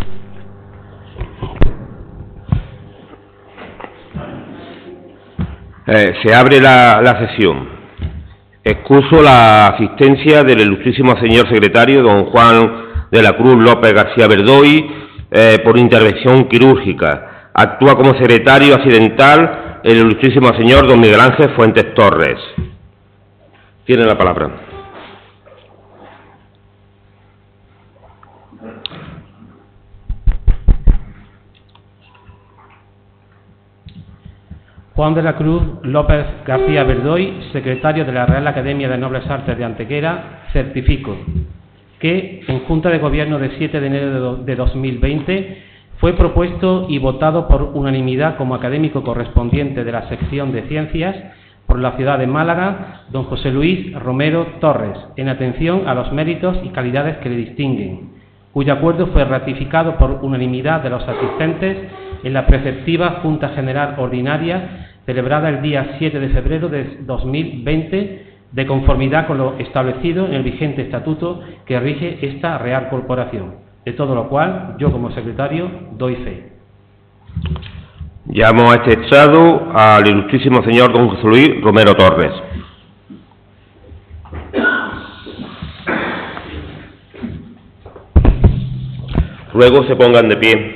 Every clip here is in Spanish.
Se abre la sesión. Excuso la asistencia del ilustrísimo señor secretario, don Juan de la Cruz López García Verdoy, por intervención quirúrgica. Actúa como secretario accidental el ilustrísimo señor don Miguel Ángel Fuentes Torres. Tiene la palabra. Juan de la Cruz López García Verdoy, secretario de la Real Academia de Nobles Artes de Antequera, certifico que en Junta de Gobierno de 7 de enero de 2020 fue propuesto y votado por unanimidad como académico correspondiente de la sección de Ciencias por la ciudad de Málaga, don José Luis Romero Torres, en atención a los méritos y calidades que le distinguen, cuyo acuerdo fue ratificado por unanimidad de los asistentes en la preceptiva Junta General Ordinaria celebrada el día 7 de febrero de 2020, de conformidad con lo establecido en el vigente estatuto que rige esta Real Corporación, de todo lo cual yo como secretario doy fe. Llamo a este estrado al ilustrísimo señor don José Luis Romero Torres. Ruego se pongan de pie.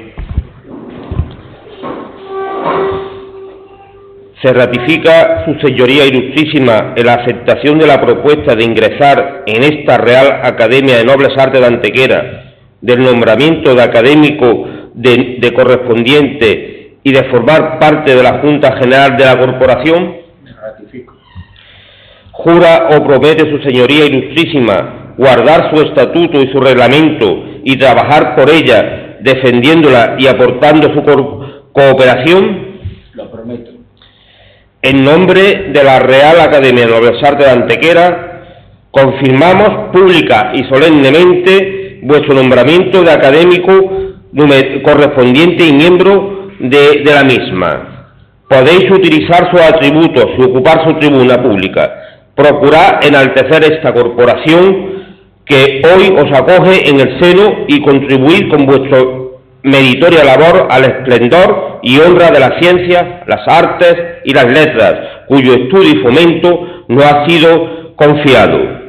Se ratifica su señoría ilustrísima en la aceptación de la propuesta de ingresar en esta Real Academia de Nobles Artes de Antequera, del nombramiento de académico de correspondiente y de formar parte de la Junta General de la Corporación. Me ratifico. Jura o promete su señoría ilustrísima guardar su estatuto y su reglamento y trabajar por ella, defendiéndola y aportando su cooperación. Lo prometo. En nombre de la Real Academia de Nobles Artes de Antequera, confirmamos pública y solemnemente vuestro nombramiento de académico correspondiente y miembro de la misma. Podéis utilizar sus atributos y ocupar su tribuna pública. Procurad enaltecer esta corporación que hoy os acoge en el seno y contribuir con vuestra meritoria labor al esplendor y honra de las ciencias, las artes y las letras, cuyo estudio y fomento nos ha sido confiado.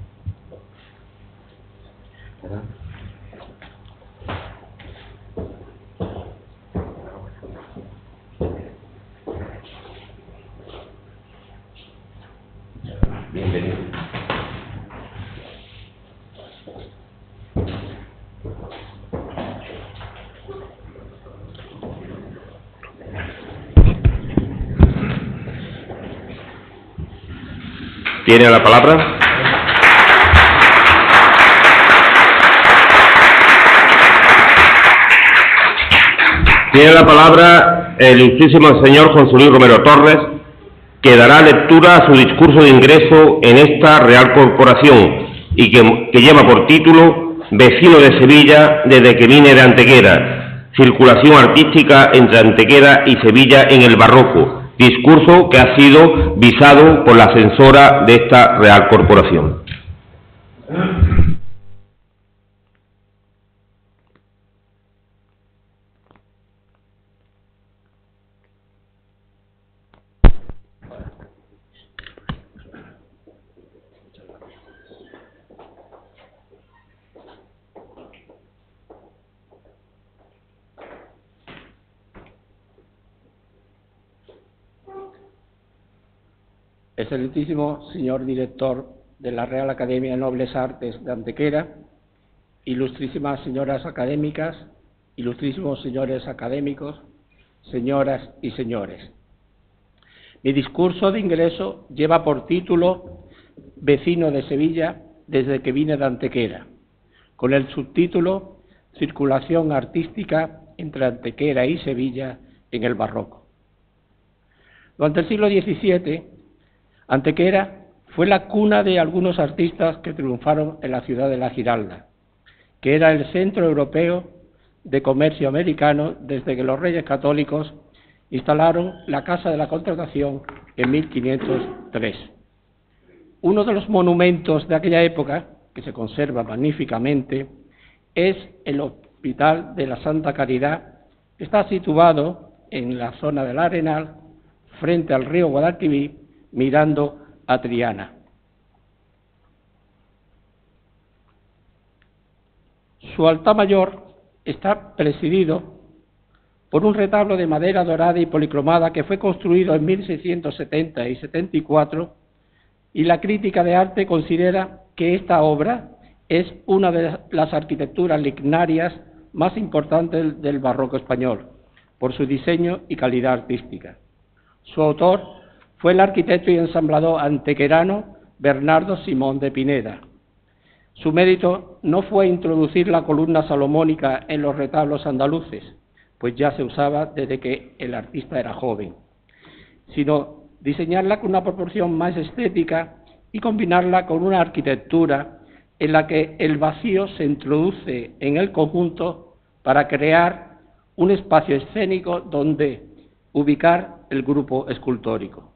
Bienvenido. ¿Tiene la palabra? Tiene la palabra el ilustrísimo señor José Luis Romero Torres, que dará lectura a su discurso de ingreso en esta Real Corporación y que lleva por título Vecino de Sevilla desde que vine de Antequera, circulación artística entre Antequera y Sevilla en el barroco, discurso que ha sido visado por la censora de esta Real Corporación. Excelentísimo señor director de la Real Academia de Nobles Artes de Antequera, ilustrísimas señoras académicas, ilustrísimos señores académicos, señoras y señores. Mi discurso de ingreso lleva por título Vecino de Sevilla desde que vine de Antequera, con el subtítulo Circulación artística entre Antequera y Sevilla en el barroco. Durante el siglo XVII, Antequera fue la cuna de algunos artistas que triunfaron en la ciudad de La Giralda, que era el centro europeo de comercio americano desde que los Reyes Católicos instalaron la Casa de la Contratación en 1503. Uno de los monumentos de aquella época, que se conserva magníficamente, es el Hospital de la Santa Caridad, que está situado en la zona del Arenal, frente al río Guadalquivir, mirando a Triana. Su altar mayor está presidido por un retablo de madera dorada y policromada que fue construido en 1670 y 74, y la crítica de arte considera que esta obra es una de las arquitecturas lignarias más importantes del barroco español, por su diseño y calidad artística. Su autor fue el arquitecto y ensamblador antequerano Bernardo Simón de Pineda. Su mérito no fue introducir la columna salomónica en los retablos andaluces, pues ya se usaba desde que el artista era joven, sino diseñarla con una proporción más estética y combinarla con una arquitectura en la que el vacío se introduce en el conjunto para crear un espacio escénico donde ubicar el grupo escultórico.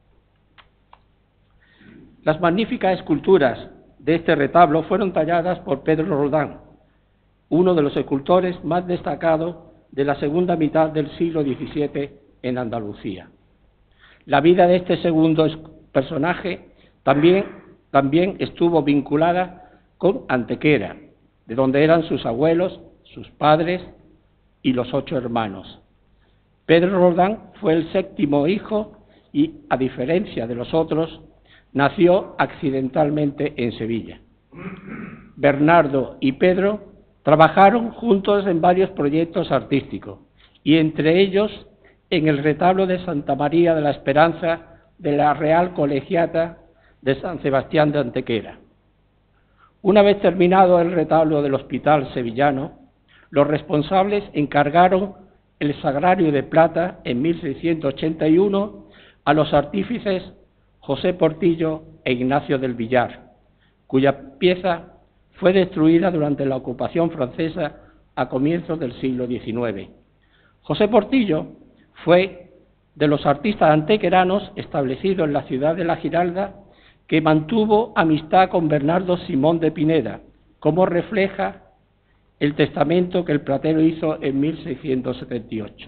Las magníficas esculturas de este retablo fueron talladas por Pedro Roldán, uno de los escultores más destacados de la segunda mitad del siglo XVII en Andalucía. La vida de este segundo personaje también estuvo vinculada con Antequera, de donde eran sus abuelos, sus padres y los 8 hermanos. Pedro Roldán fue el 7º hijo y, a diferencia de los otros, nació accidentalmente en Sevilla. Bernardo y Pedro trabajaron juntos en varios proyectos artísticos, y entre ellos en el retablo de Santa María de la Esperanza de la Real Colegiata de San Sebastián de Antequera. Una vez terminado el retablo del Hospital sevillano, los responsables encargaron el Sagrario de Plata en 1681 a los artífices José Portillo e Ignacio del Villar, cuya pieza fue destruida durante la ocupación francesa a comienzos del siglo XIX. José Portillo fue de los artistas antequeranos establecidos en la ciudad de La Giralda que mantuvo amistad con Bernardo Simón de Pineda, como refleja el testamento que el platero hizo en 1678.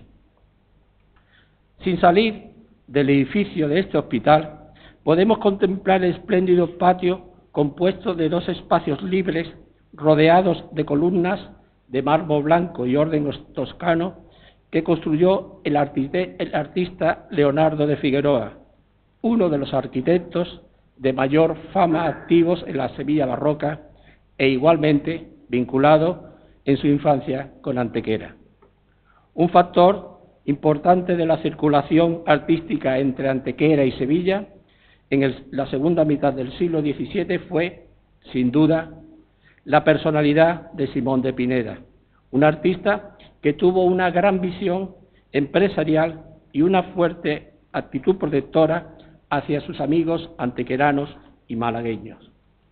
Sin salir del edificio de este hospital, podemos contemplar el espléndido patio compuesto de 2 espacios libres rodeados de columnas de mármol blanco y orden toscano que construyó el artista Leonardo de Figueroa, uno de los arquitectos de mayor fama activos en la Sevilla barroca e igualmente vinculado en su infancia con Antequera. Un factor importante de la circulación artística entre Antequera y Sevilla en la segunda mitad del siglo XVII fue, sin duda, la personalidad de Simón de Pineda, un artista que tuvo una gran visión empresarial y una fuerte actitud protectora hacia sus amigos antequeranos y malagueños.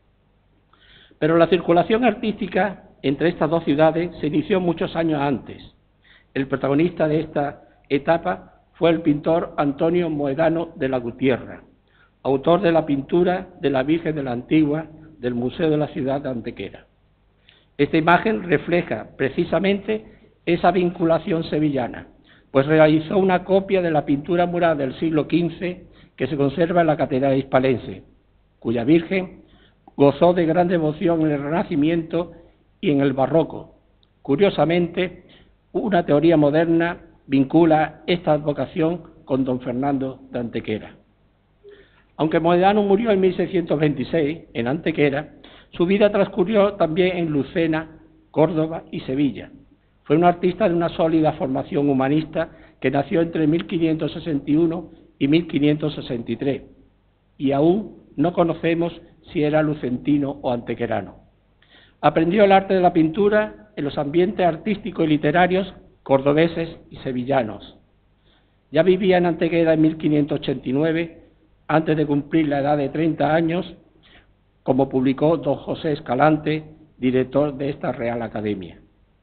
Pero la circulación artística entre estas 2 ciudades se inició muchos años antes. El protagonista de esta etapa fue el pintor Antonio Moedano de la Gutierra, autor de la pintura de la Virgen de la Antigua del Museo de la Ciudad de Antequera. Esta imagen refleja precisamente esa vinculación sevillana, pues realizó una copia de la pintura mural del siglo XV que se conserva en la Catedral Hispalense, cuya Virgen gozó de gran devoción en el Renacimiento y en el Barroco. Curiosamente, una teoría moderna vincula esta advocación con don Fernando de Antequera. Aunque Moedano murió en 1626 en Antequera, su vida transcurrió también en Lucena, Córdoba y Sevilla. Fue un artista de una sólida formación humanista que nació entre 1561 y 1563, y aún no conocemos si era lucentino o antequerano. Aprendió el arte de la pintura en los ambientes artísticos y literarios cordobeses y sevillanos. Ya vivía en Antequera en 1589, antes de cumplir la edad de 30 años, como publicó don José Escalante, director de esta Real Academia.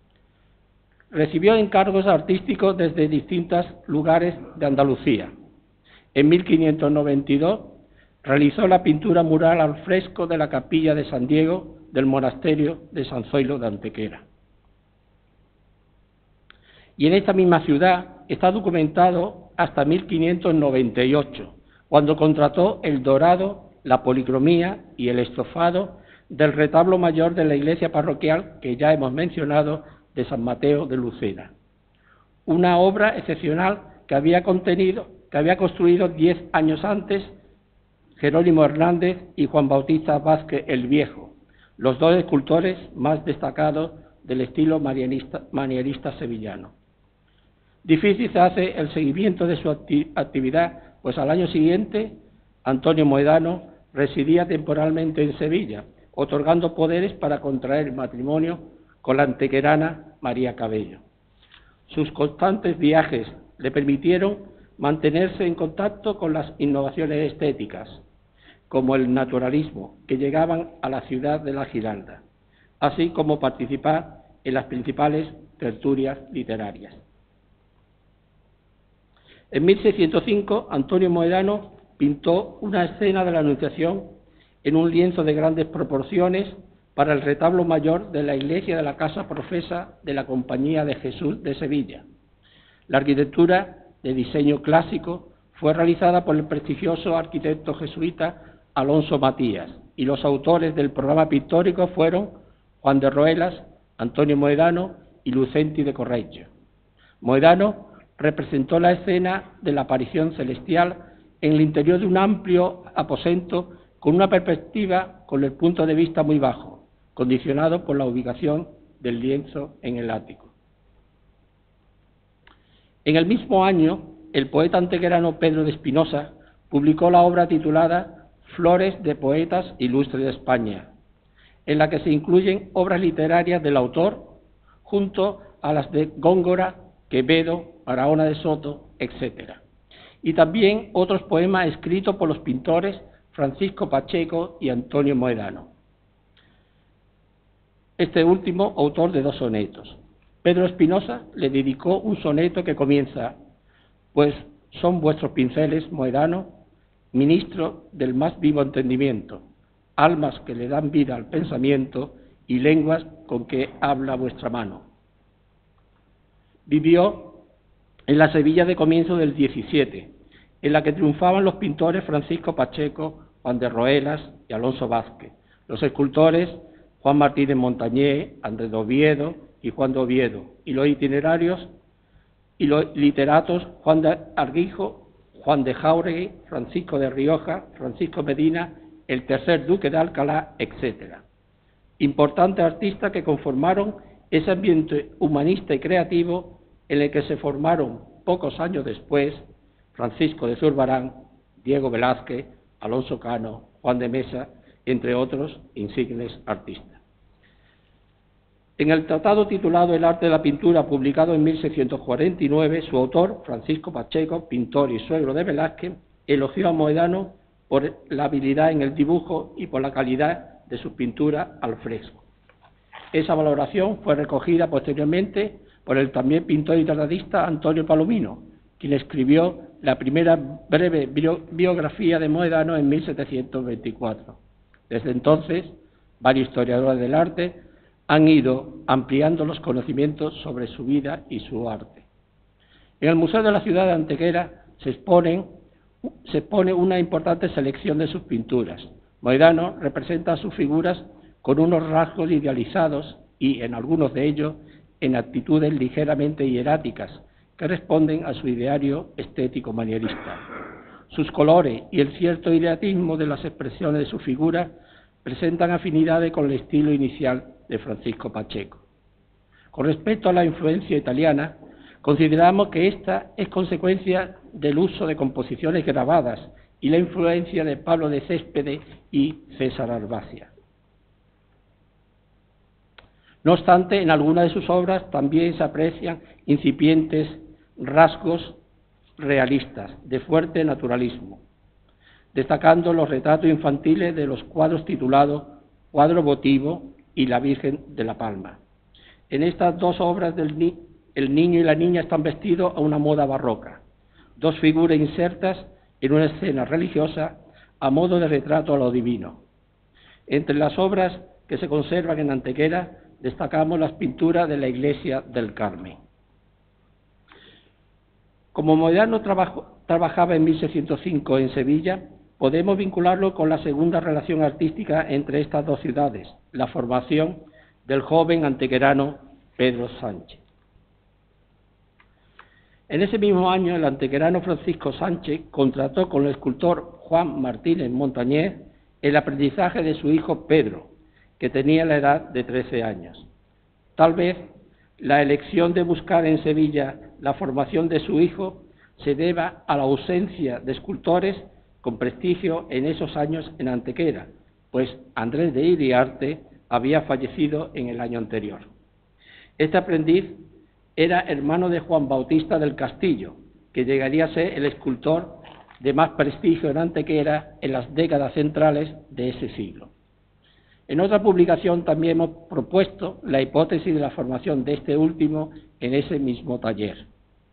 Recibió encargos artísticos desde distintos lugares de Andalucía. En 1592 realizó la pintura mural al fresco de la capilla de San Diego del monasterio de San Zoilo de Antequera. Y en esta misma ciudad está documentado hasta 1598, cuando contrató el dorado, la policromía y el estofado del retablo mayor de la iglesia parroquial que ya hemos mencionado de San Mateo de Lucena. Una obra excepcional que había construido 10 años antes Jerónimo Hernández y Juan Bautista Vázquez el Viejo, los dos escultores más destacados del estilo manierista sevillano. Difícil se hace el seguimiento de su actividad, pues al año siguiente Antonio Moedano residía temporalmente en Sevilla, otorgando poderes para contraer matrimonio con la antequerana María Cabello. Sus constantes viajes le permitieron mantenerse en contacto con las innovaciones estéticas, como el naturalismo, que llegaban a la ciudad de la Giralda, así como participar en las principales tertulias literarias. En 1605, Antonio Moedano pintó una escena de la Anunciación en un lienzo de grandes proporciones para el retablo mayor de la iglesia de la Casa Profesa de la Compañía de Jesús de Sevilla. La arquitectura de diseño clásico fue realizada por el prestigioso arquitecto jesuita Alonso Matías, y los autores del programa pictórico fueron Juan de Roelas, Antonio Moedano y Lucenti de Correggio. Moedano representó la escena de la aparición celestial en el interior de un amplio aposento con una perspectiva con el punto de vista muy bajo, condicionado por la ubicación del lienzo en el ático. En el mismo año, el poeta antequerano Pedro de Espinosa publicó la obra titulada Flores de Poetas Ilustres de España, en la que se incluyen obras literarias del autor junto a las de Góngora, Quevedo, Barahona de Soto, etc. Y también otros poemas escritos por los pintores Francisco Pacheco y Antonio Moedano. Este último, autor de 2 sonetos. Pedro Espinosa le dedicó un soneto que comienza: pues son vuestros pinceles, Moedano, ministro del más vivo entendimiento, almas que le dan vida al pensamiento y lenguas con que habla vuestra mano. Vivió en la Sevilla de comienzo del 17, en la que triunfaban los pintores Francisco Pacheco, Juan de Roelas y Alonso Vázquez, los escultores Juan Martínez Montañé, Andrés de Oviedo y Juan de Oviedo, y los itinerarios y los literatos Juan de Arguijo, Juan de Jáuregui, Francisco de Rioja, Francisco Medina, el tercer duque de Alcalá, etc. Importantes artistas que conformaron ese ambiente humanista y creativo en el que se formaron pocos años después Francisco de Zurbarán, Diego Velázquez, Alonso Cano, Juan de Mesa, entre otros insignes artistas. En el tratado titulado El arte de la pintura, publicado en 1649, su autor, Francisco Pacheco, pintor y suegro de Velázquez, elogió a Moedano por la habilidad en el dibujo y por la calidad de sus pinturas al fresco. Esa valoración fue recogida posteriormente por el también pintor y tratadista Antonio Palomino, quien escribió la primera breve biografía de Moedano en 1724. Desde entonces, varios historiadores del arte han ido ampliando los conocimientos sobre su vida y su arte. En el Museo de la Ciudad de Antequera se expone una importante selección de sus pinturas. Moedano representa sus figuras con unos rasgos idealizados y, en algunos de ellos, en actitudes ligeramente hieráticas que responden a su ideario estético manierista. Sus colores y el cierto ideatismo de las expresiones de su figura presentan afinidades con el estilo inicial de Francisco Pacheco. Con respecto a la influencia italiana, consideramos que esta es consecuencia del uso de composiciones grabadas y la influencia de Pablo de Céspedes y César Arbacia. No obstante, en algunas de sus obras también se aprecian incipientes rasgos realistas de fuerte naturalismo, destacando los retratos infantiles de los cuadros titulados Cuadro Votivo y La Virgen de la Palma. En estas 2 obras el niño y la niña están vestidos a una moda barroca, 2 figuras insertas en una escena religiosa a modo de retrato a lo divino. Entre las obras que se conservan en Antequera destacamos las pinturas de la iglesia del Carmen. Como Moedano trabajaba en 1605 en Sevilla, podemos vincularlo con la segunda relación artística entre estas dos ciudades, la formación del joven antequerano Pedro Sánchez. En ese mismo año, el antequerano Francisco Sánchez contrató con el escultor Juan Martínez Montañés el aprendizaje de su hijo Pedro, que tenía la edad de 13 años. Tal vez la elección de buscar en Sevilla la formación de su hijo se deba a la ausencia de escultores con prestigio en esos años en Antequera, pues Andrés de Iriarte había fallecido en el año anterior. Este aprendiz era hermano de Juan Bautista del Castillo, que llegaría a ser el escultor de más prestigio en Antequera en las décadas centrales de ese siglo. En otra publicación también hemos propuesto la hipótesis de la formación de este último en ese mismo taller.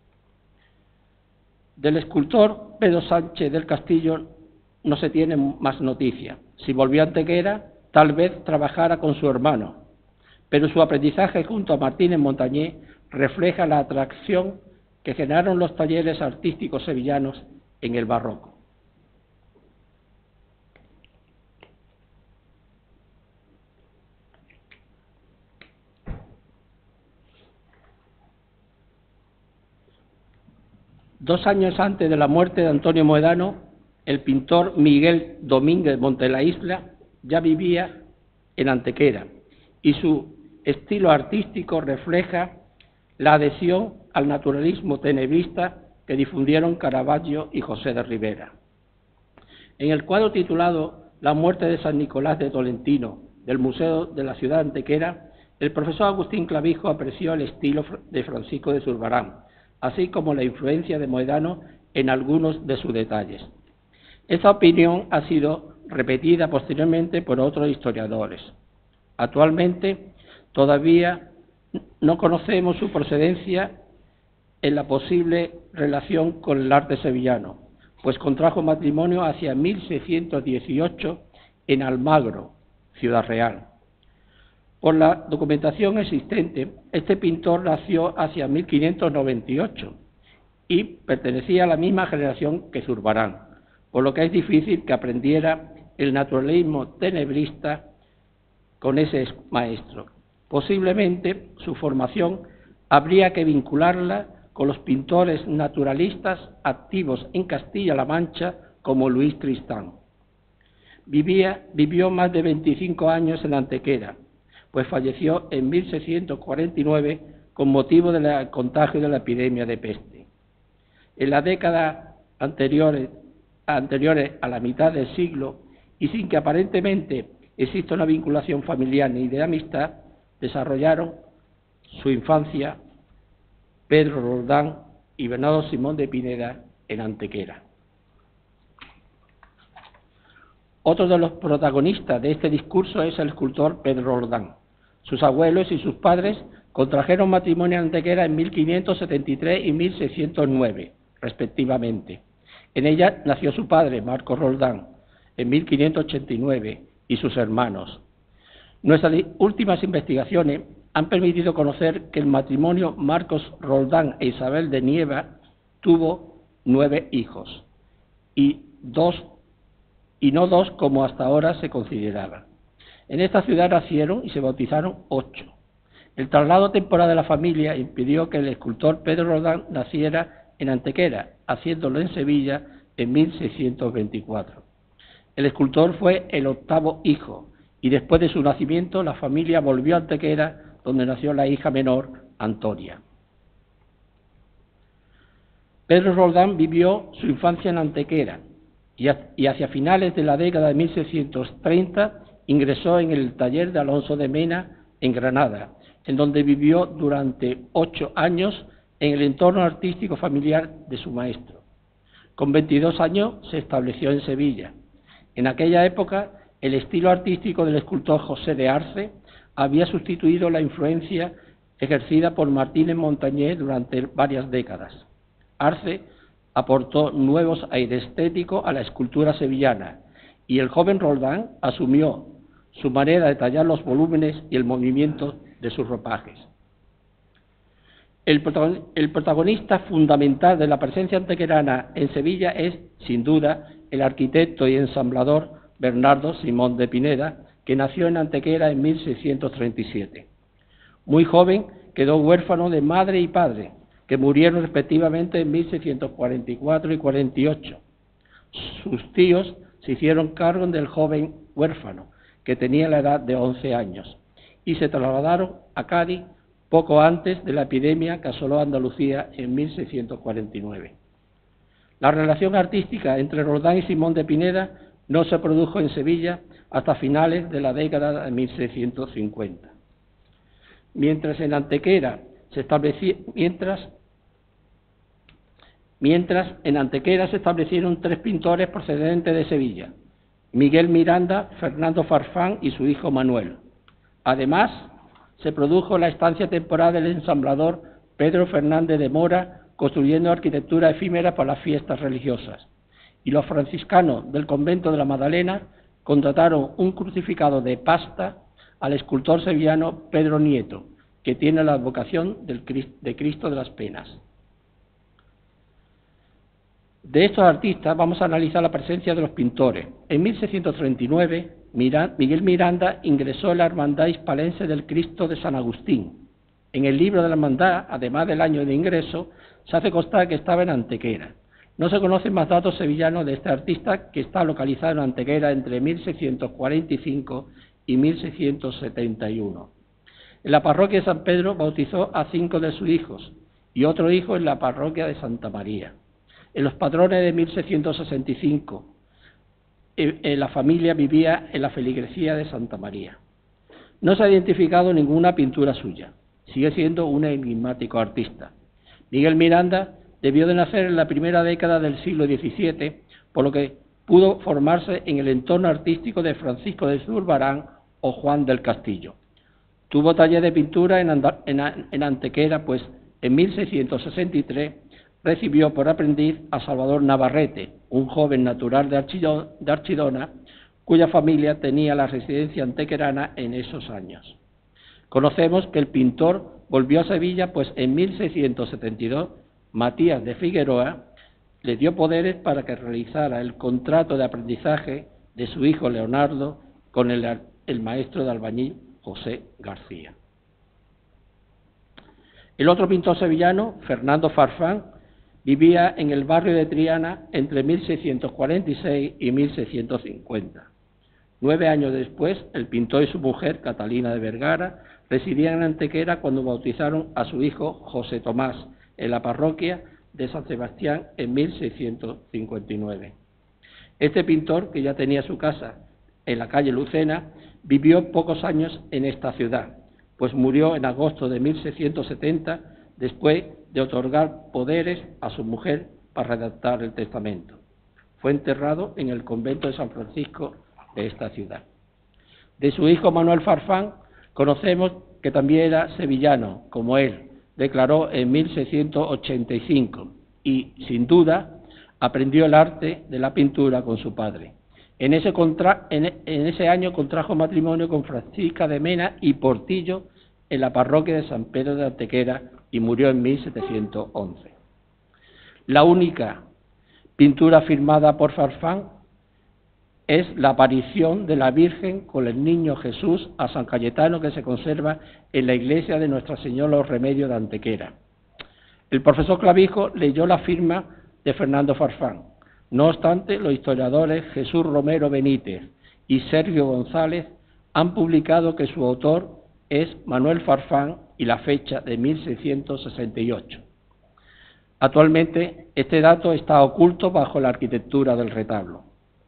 Del escultor Pedro Sánchez del Castillo no se tiene más noticia. Si volvió a Antequera, tal vez trabajara con su hermano, pero su aprendizaje junto a Martínez Montañés refleja la atracción que generaron los talleres artísticos sevillanos en el barroco. Dos años antes de la muerte de Antonio Moedano, el pintor Miguel Domínguez Montelaísla ya vivía en Antequera y su estilo artístico refleja la adhesión al naturalismo tenebrista que difundieron Caravaggio y José de Rivera. En el cuadro titulado La muerte de San Nicolás de Tolentino, del Museo de la Ciudad de Antequera, el profesor Agustín Clavijo apreció el estilo de Francisco de Zurbarán, así como la influencia de Moedano en algunos de sus detalles. Esta opinión ha sido repetida posteriormente por otros historiadores. Actualmente, todavía no conocemos su procedencia en la posible relación con el arte sevillano, pues contrajo matrimonio hacia 1618 en Almagro, Ciudad Real. Por la documentación existente, este pintor nació hacia 1598 y pertenecía a la misma generación que Zurbarán, por lo que es difícil que aprendiera el naturalismo tenebrista con ese maestro. Posiblemente su formación habría que vincularla con los pintores naturalistas activos en Castilla-La Mancha como Luis Tristán. Vivió más de 25 años en Antequera, pues falleció en 1649 con motivo del contagio de la epidemia de peste. En la década anteriores a la mitad del siglo, y sin que aparentemente exista una vinculación familiar ni de amistad, desarrollaron su infancia Pedro Roldán y Bernardo Simón de Pineda en Antequera. Otro de los protagonistas de este discurso es el escultor Pedro Roldán. Sus abuelos y sus padres contrajeron matrimonio en Antequera en 1573 y 1609, respectivamente. En ella nació su padre, Marcos Roldán, en 1589, y sus hermanos. Nuestras últimas investigaciones han permitido conocer que el matrimonio Marcos Roldán e Isabel de Nieva tuvo 9 hijos, y no dos como hasta ahora se consideraba. En esta ciudad nacieron y se bautizaron 8. El traslado temporal de la familia impidió que el escultor Pedro Roldán naciera en Antequera, haciéndolo en Sevilla en 1624. El escultor fue el 8º hijo, y después de su nacimiento la familia volvió a Antequera, donde nació la hija menor, Antonia. Pedro Roldán vivió su infancia en Antequera y hacia finales de la década de 1630 ingresó en el taller de Alonso de Mena en Granada, en donde vivió durante 8 años en el entorno artístico familiar de su maestro. Con 22 años se estableció en Sevilla. En aquella época, el estilo artístico del escultor José de Arce había sustituido la influencia ejercida por Martínez Montañés durante varias décadas. Arce aportó nuevos aires estéticos a la escultura sevillana y el joven Roldán asumió su manera de tallar los volúmenes y el movimiento de sus ropajes. El protagonista fundamental de la presencia antequerana en Sevilla es, sin duda, el arquitecto y ensamblador Bernardo Simón de Pineda, que nació en Antequera en 1637. Muy joven quedó huérfano de madre y padre, que murieron respectivamente en 1644 y 48. Sus tíos se hicieron cargo del joven huérfano, que tenía la edad de 11 años, y se trasladaron a Cádiz poco antes de la epidemia que asoló Andalucía en 1649. La relación artística entre Roldán y Simón de Pineda no se produjo en Sevilla hasta finales de la década de 1650. Mientras en Antequera se establecieron tres pintores procedentes de Sevilla: Miguel Miranda, Fernando Farfán y su hijo Manuel. Además, se produjo la estancia temporal del ensamblador Pedro Fernández de Mora, construyendo arquitectura efímera para las fiestas religiosas. Y los franciscanos del convento de la Magdalena contrataron un crucificado de pasta al escultor sevillano Pedro Nieto, que tiene la advocación de Cristo de las Penas. De estos artistas vamos a analizar la presencia de los pintores. En 1639, Miguel Miranda ingresó en la Hermandad Hispalense del Cristo de San Agustín. En el libro de la Hermandad, además del año de ingreso, se hace constar que estaba en Antequera. No se conocen más datos sevillanos de este artista, que está localizado en Antequera entre 1645 y 1671. En la parroquia de San Pedro bautizó a 5 de sus hijos y otro hijo en la parroquia de Santa María. En los padrones de 1665, la familia vivía en la feligresía de Santa María. No se ha identificado ninguna pintura suya. Sigue siendo un enigmático artista. Miguel Miranda debió de nacer en la primera década del siglo XVII, por lo que pudo formarse en el entorno artístico de Francisco de Zurbarán o Juan del Castillo. Tuvo taller de pintura en Antequera, pues en 1663 recibió por aprendiz a Salvador Navarrete, un joven natural de Archidona, cuya familia tenía la residencia antequerana en esos años. Conocemos que el pintor volvió a Sevilla, pues en 1672 Matías de Figueroa le dio poderes para que realizara el contrato de aprendizaje de su hijo Leonardo con el maestro de albañil José García. El otro pintor sevillano, Fernando Farfán, vivía en el barrio de Triana entre 1646 y 1650. 9 años después, el pintor y su mujer, Catalina de Vergara, residían en Antequera cuando bautizaron a su hijo José Tomás en la parroquia de San Sebastián en 1659. Este pintor, que ya tenía su casa en la calle Lucena, vivió pocos años en esta ciudad, pues murió en agosto de 1670 después de otorgar poderes a su mujer para redactar el testamento. Fue enterrado en el convento de San Francisco de esta ciudad. De su hijo Manuel Farfán conocemos que también era sevillano, como él, declaró en 1685 y, sin duda, aprendió el arte de la pintura con su padre. En ese año contrajo matrimonio con Francisca de Mena y Portillo en la parroquia de San Pedro de Antequera y murió en 1711. La única pintura firmada por Farfán es la aparición de la Virgen con el niño Jesús a San Cayetano, que se conserva en la iglesia de Nuestra Señora Los Remedios de Antequera. El profesor Clavijo leyó la firma de Fernando Farfán. No obstante, los historiadores Jesús Romero Benítez y Sergio González han publicado que su autor es Manuel Farfán y la fecha de 1668. Actualmente, este dato está oculto bajo la arquitectura del retablo.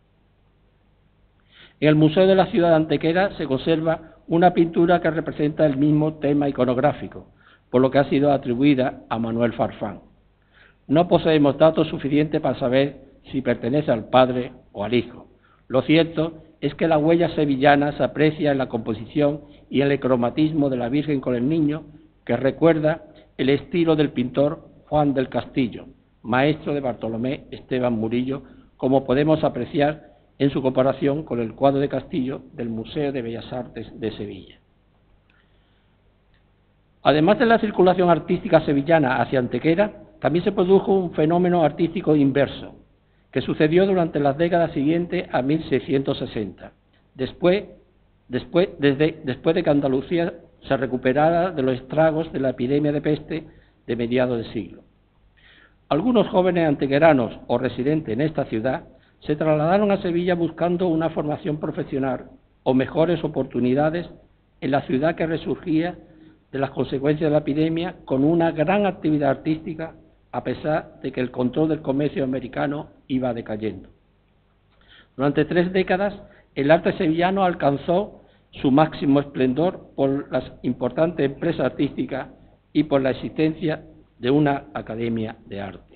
En el Museo de la Ciudad de Antequera se conserva una pintura que representa el mismo tema iconográfico, por lo que ha sido atribuida a Manuel Farfán. No poseemos datos suficientes para saber si pertenece al padre o al hijo. Lo cierto es que la huella sevillana se aprecia en la composición y en el cromatismo de la Virgen con el niño, que recuerda el estilo del pintor Juan del Castillo, maestro de Bartolomé Esteban Murillo, como podemos apreciar en su comparación con el cuadro de Castillo del Museo de Bellas Artes de Sevilla. Además de la circulación artística sevillana hacia Antequera, también se produjo un fenómeno artístico inverso, que sucedió durante las décadas siguientes a 1660, después de que Andalucía se recuperara de los estragos de la epidemia de peste de mediados de siglo. Algunos jóvenes antequeranos o residentes en esta ciudad se trasladaron a Sevilla buscando una formación profesional o mejores oportunidades en la ciudad que resurgía de las consecuencias de la epidemia con una gran actividad artística, a pesar de que el control del comercio americano iba decayendo. Durante 3 décadas, el arte sevillano alcanzó su máximo esplendor por las importantes empresas artísticas y por la existencia de una academia de arte.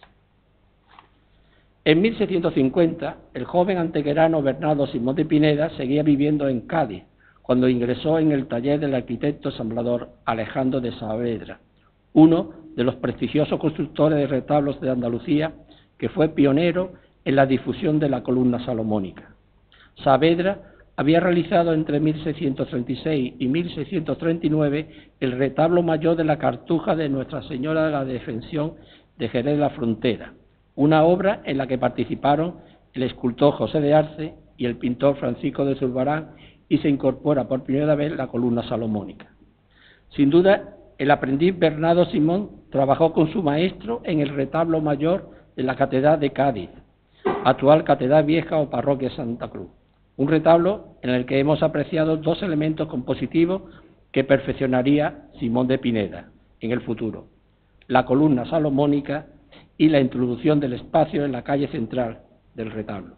En 1650, el joven antequerano Bernardo Simón de Pineda seguía viviendo en Cádiz, cuando ingresó en el taller del arquitecto ensamblador Alejandro de Saavedra, uno de los prestigiosos constructores de retablos de Andalucía, que fue pionero en la difusión de la columna salomónica. Saavedra había realizado entre 1636 y 1639 el retablo mayor de la Cartuja de Nuestra Señora de la Defensión de Jerez de la Frontera, una obra en la que participaron el escultor José de Arce y el pintor Francisco de Zurbarán, y se incorpora por primera vez la columna salomónica. Sin duda, el aprendiz Bernardo Simón trabajó con su maestro en el retablo mayor de la Catedral de Cádiz, actual Catedral Vieja o Parroquia Santa Cruz, un retablo en el que hemos apreciado 2 elementos compositivos que perfeccionaría Simón de Pineda en el futuro: la columna salomónica y la introducción del espacio en la calle central del retablo.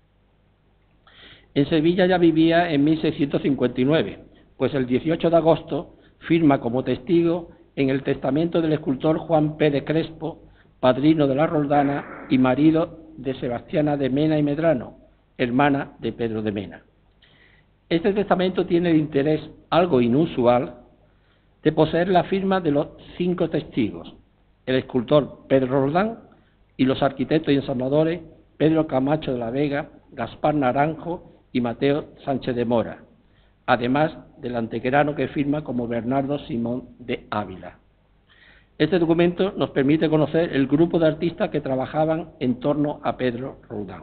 En Sevilla ya vivía en 1659, pues el 18 de agosto firma como testigo en el testamento del escultor Juan P. de Crespo, padrino de la Roldana y marido de Sebastiana de Mena y Medrano, hermana de Pedro de Mena. Este testamento tiene el interés algo inusual de poseer la firma de los 5 testigos: el escultor Pedro Roldán y los arquitectos y ensambladores Pedro Camacho de la Vega, Gaspar Naranjo y Mateo Sánchez de Mora, además del antequerano que firma como Bernardo Simón de Ávila. Este documento nos permite conocer el grupo de artistas que trabajaban en torno a Pedro Roldán.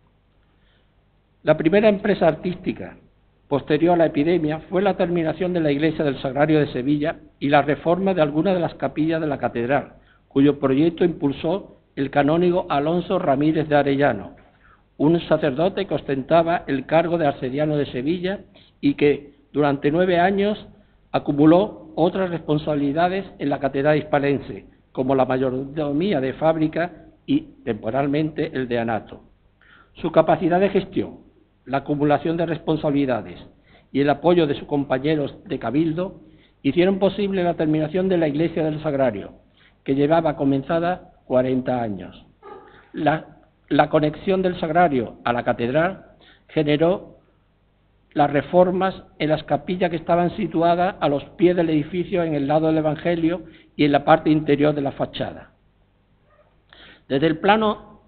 La primera empresa artística posterior a la epidemia fue la terminación de la iglesia del Sagrario de Sevilla y la reforma de algunas de las capillas de la catedral, cuyo proyecto impulsó el canónigo Alonso Ramírez de Arellano, un sacerdote que ostentaba el cargo de arcediano de Sevilla y que durante 9 años acumuló otras responsabilidades en la catedral hispalense, como la mayordomía de fábrica y, temporalmente, el de anato. Su capacidad de gestión, la acumulación de responsabilidades y el apoyo de sus compañeros de cabildo hicieron posible la terminación de la iglesia del Sagrario, que llevaba comenzada 40 años. La conexión del Sagrario a la catedral generó las reformas en las capillas que estaban situadas a los pies del edificio en el lado del Evangelio y en la parte interior de la fachada. Desde el plano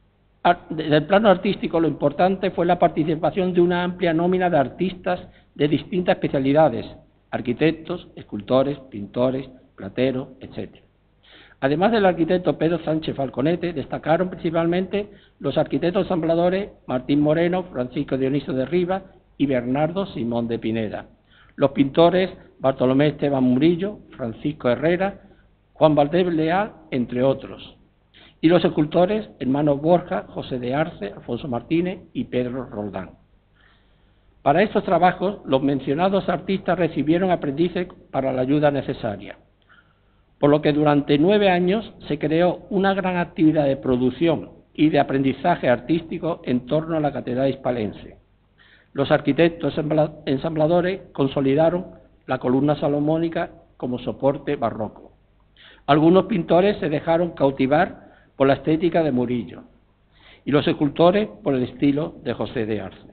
artístico, lo importante fue la participación de una amplia nómina de artistas de distintas especialidades: arquitectos, escultores, pintores, plateros, etc. Además del arquitecto Pedro Sánchez Falconete, destacaron principalmente los arquitectos ensambladores Martín Moreno, Francisco Dionisio de Rivas y Bernardo Simón de Pineda, los pintores Bartolomé Esteban Murillo, Francisco Herrera, Juan Valdés Leal, entre otros, y los escultores hermanos Borja, José de Arce, Alfonso Martínez y Pedro Roldán. Para estos trabajos, los mencionados artistas recibieron aprendices para la ayuda necesaria, por lo que durante 9 años se creó una gran actividad de producción y de aprendizaje artístico en torno a la catedral hispalense. Los arquitectos ensambladores consolidaron la columna salomónica como soporte barroco. Algunos pintores se dejaron cautivar por la estética de Murillo y los escultores por el estilo de José de Arce.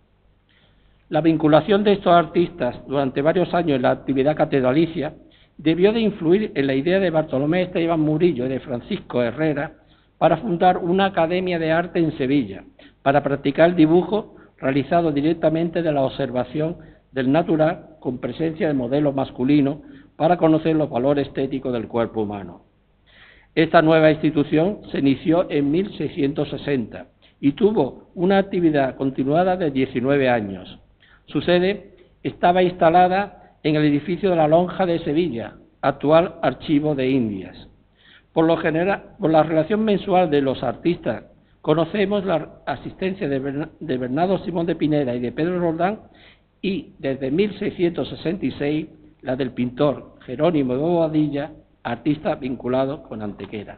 La vinculación de estos artistas durante varios años en la actividad catedralicia debió de influir en la idea de Bartolomé Esteban Murillo y de Francisco Herrera para fundar una academia de arte en Sevilla, para practicar el dibujo realizado directamente de la observación del natural con presencia de modelos masculinos para conocer los valores estéticos del cuerpo humano. Esta nueva institución se inició en 1660 y tuvo una actividad continuada de 19 años. Su sede estaba instalada en el edificio de la Lonja de Sevilla, actual Archivo de Indias. Por la relación mensual de los artistas, conocemos la asistencia de Bernardo Simón de Pineda y de Pedro Roldán, y desde 1666 la del pintor Jerónimo de Bobadilla, artista vinculado con Antequera.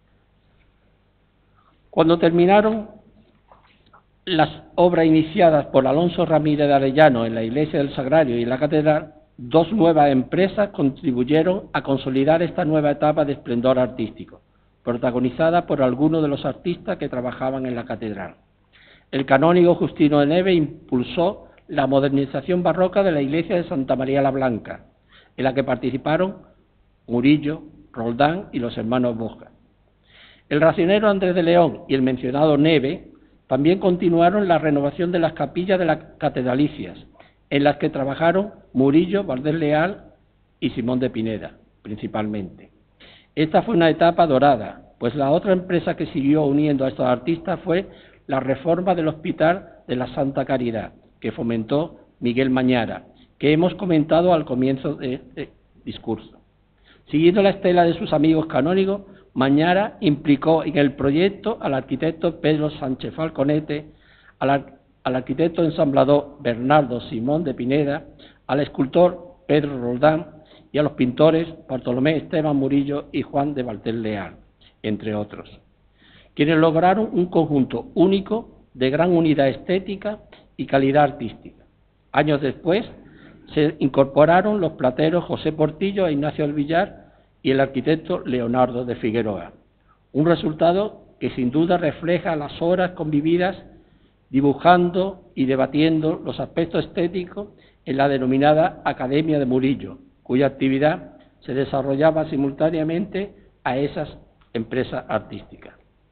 Cuando terminaron las obras iniciadas por Alonso Ramírez de Arellano en la Iglesia del Sagrario y en la Catedral, dos nuevas empresas contribuyeron a consolidar esta nueva etapa de esplendor artístico, protagonizada por algunos de los artistas que trabajaban en la Catedral. El canónigo Justino de Neves impulsó la modernización barroca de la iglesia de Santa María la Blanca, en la que participaron Murillo, Roldán y los hermanos Boja. El racionero Andrés de León y el mencionado Neves también continuaron la renovación de las capillas de las catedralicias, en las que trabajaron Murillo, Valdés Leal y Simón de Pineda, principalmente. Esta fue una etapa dorada, pues la otra empresa que siguió uniendo a estos artistas fue la reforma del Hospital de la Santa Caridad, que fomentó Miguel Mañara, que hemos comentado al comienzo de este discurso. Siguiendo la estela de sus amigos canónigos, Mañara implicó en el proyecto al arquitecto Pedro Sánchez Falconete, al arquitecto ensamblador Bernardo Simón de Pineda, al escultor Pedro Roldán y a los pintores Bartolomé Esteban Murillo y Juan de Valdés Leal, entre otros, quienes lograron un conjunto único de gran unidad estética y calidad artística. Años después se incorporaron los plateros José Portillo e Ignacio del Villar y el arquitecto Leonardo de Figueroa, un resultado que sin duda refleja las horas convividas dibujando y debatiendo los aspectos estéticos en la denominada Academia de Murillo, cuya actividad se desarrollaba simultáneamente a esas empresas artísticas.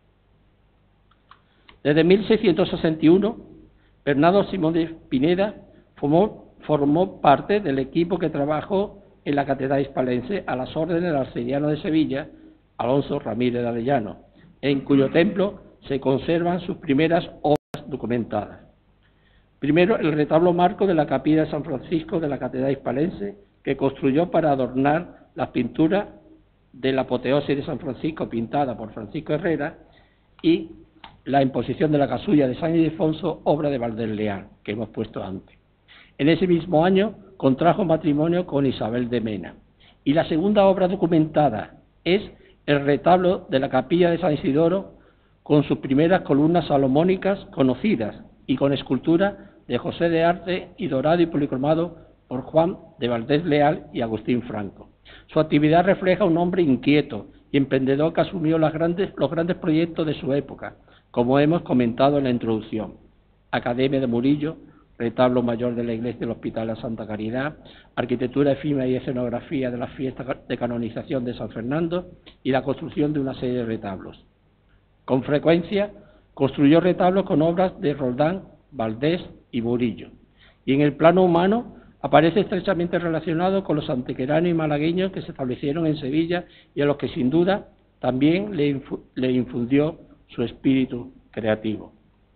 Desde 1661, Bernardo Simón de Pineda formó parte del equipo que trabajó en la Catedral Hispalense a las órdenes del arcediano de Sevilla, Alonso Ramírez de Arellano, en cuyo templo se conservan sus primeras obras documentadas. Primero, el retablo marco de la capilla de San Francisco de la Catedral Hispalense, que construyó para adornar las pinturas de la apoteosis de San Francisco pintada por Francisco Herrera, y la imposición de la casulla de San Ildefonso, obra de Valdés Leal, que hemos puesto antes. En ese mismo año contrajo matrimonio con Isabel de Mena. Y la segunda obra documentada es el retablo de la capilla de San Isidoro, con sus primeras columnas salomónicas conocidas y con escultura de José de Arte y dorado y policromado por Juan de Valdés Leal y Agustín Franco. Su actividad refleja un hombre inquieto y emprendedor que asumió los grandes proyectos de su época, como hemos comentado en la introducción: Academia de Murillo, retablo mayor de la iglesia del Hospital de la Santa Caridad, arquitectura efímera y escenografía de la fiesta de canonización de San Fernando y la construcción de una serie de retablos. Con frecuencia construyó retablos con obras de Roldán, Valdés y Murillo, y en el plano humano aparece estrechamente relacionado con los antequeranos y malagueños que se establecieron en Sevilla y a los que sin duda también le infundió su espíritu creativo.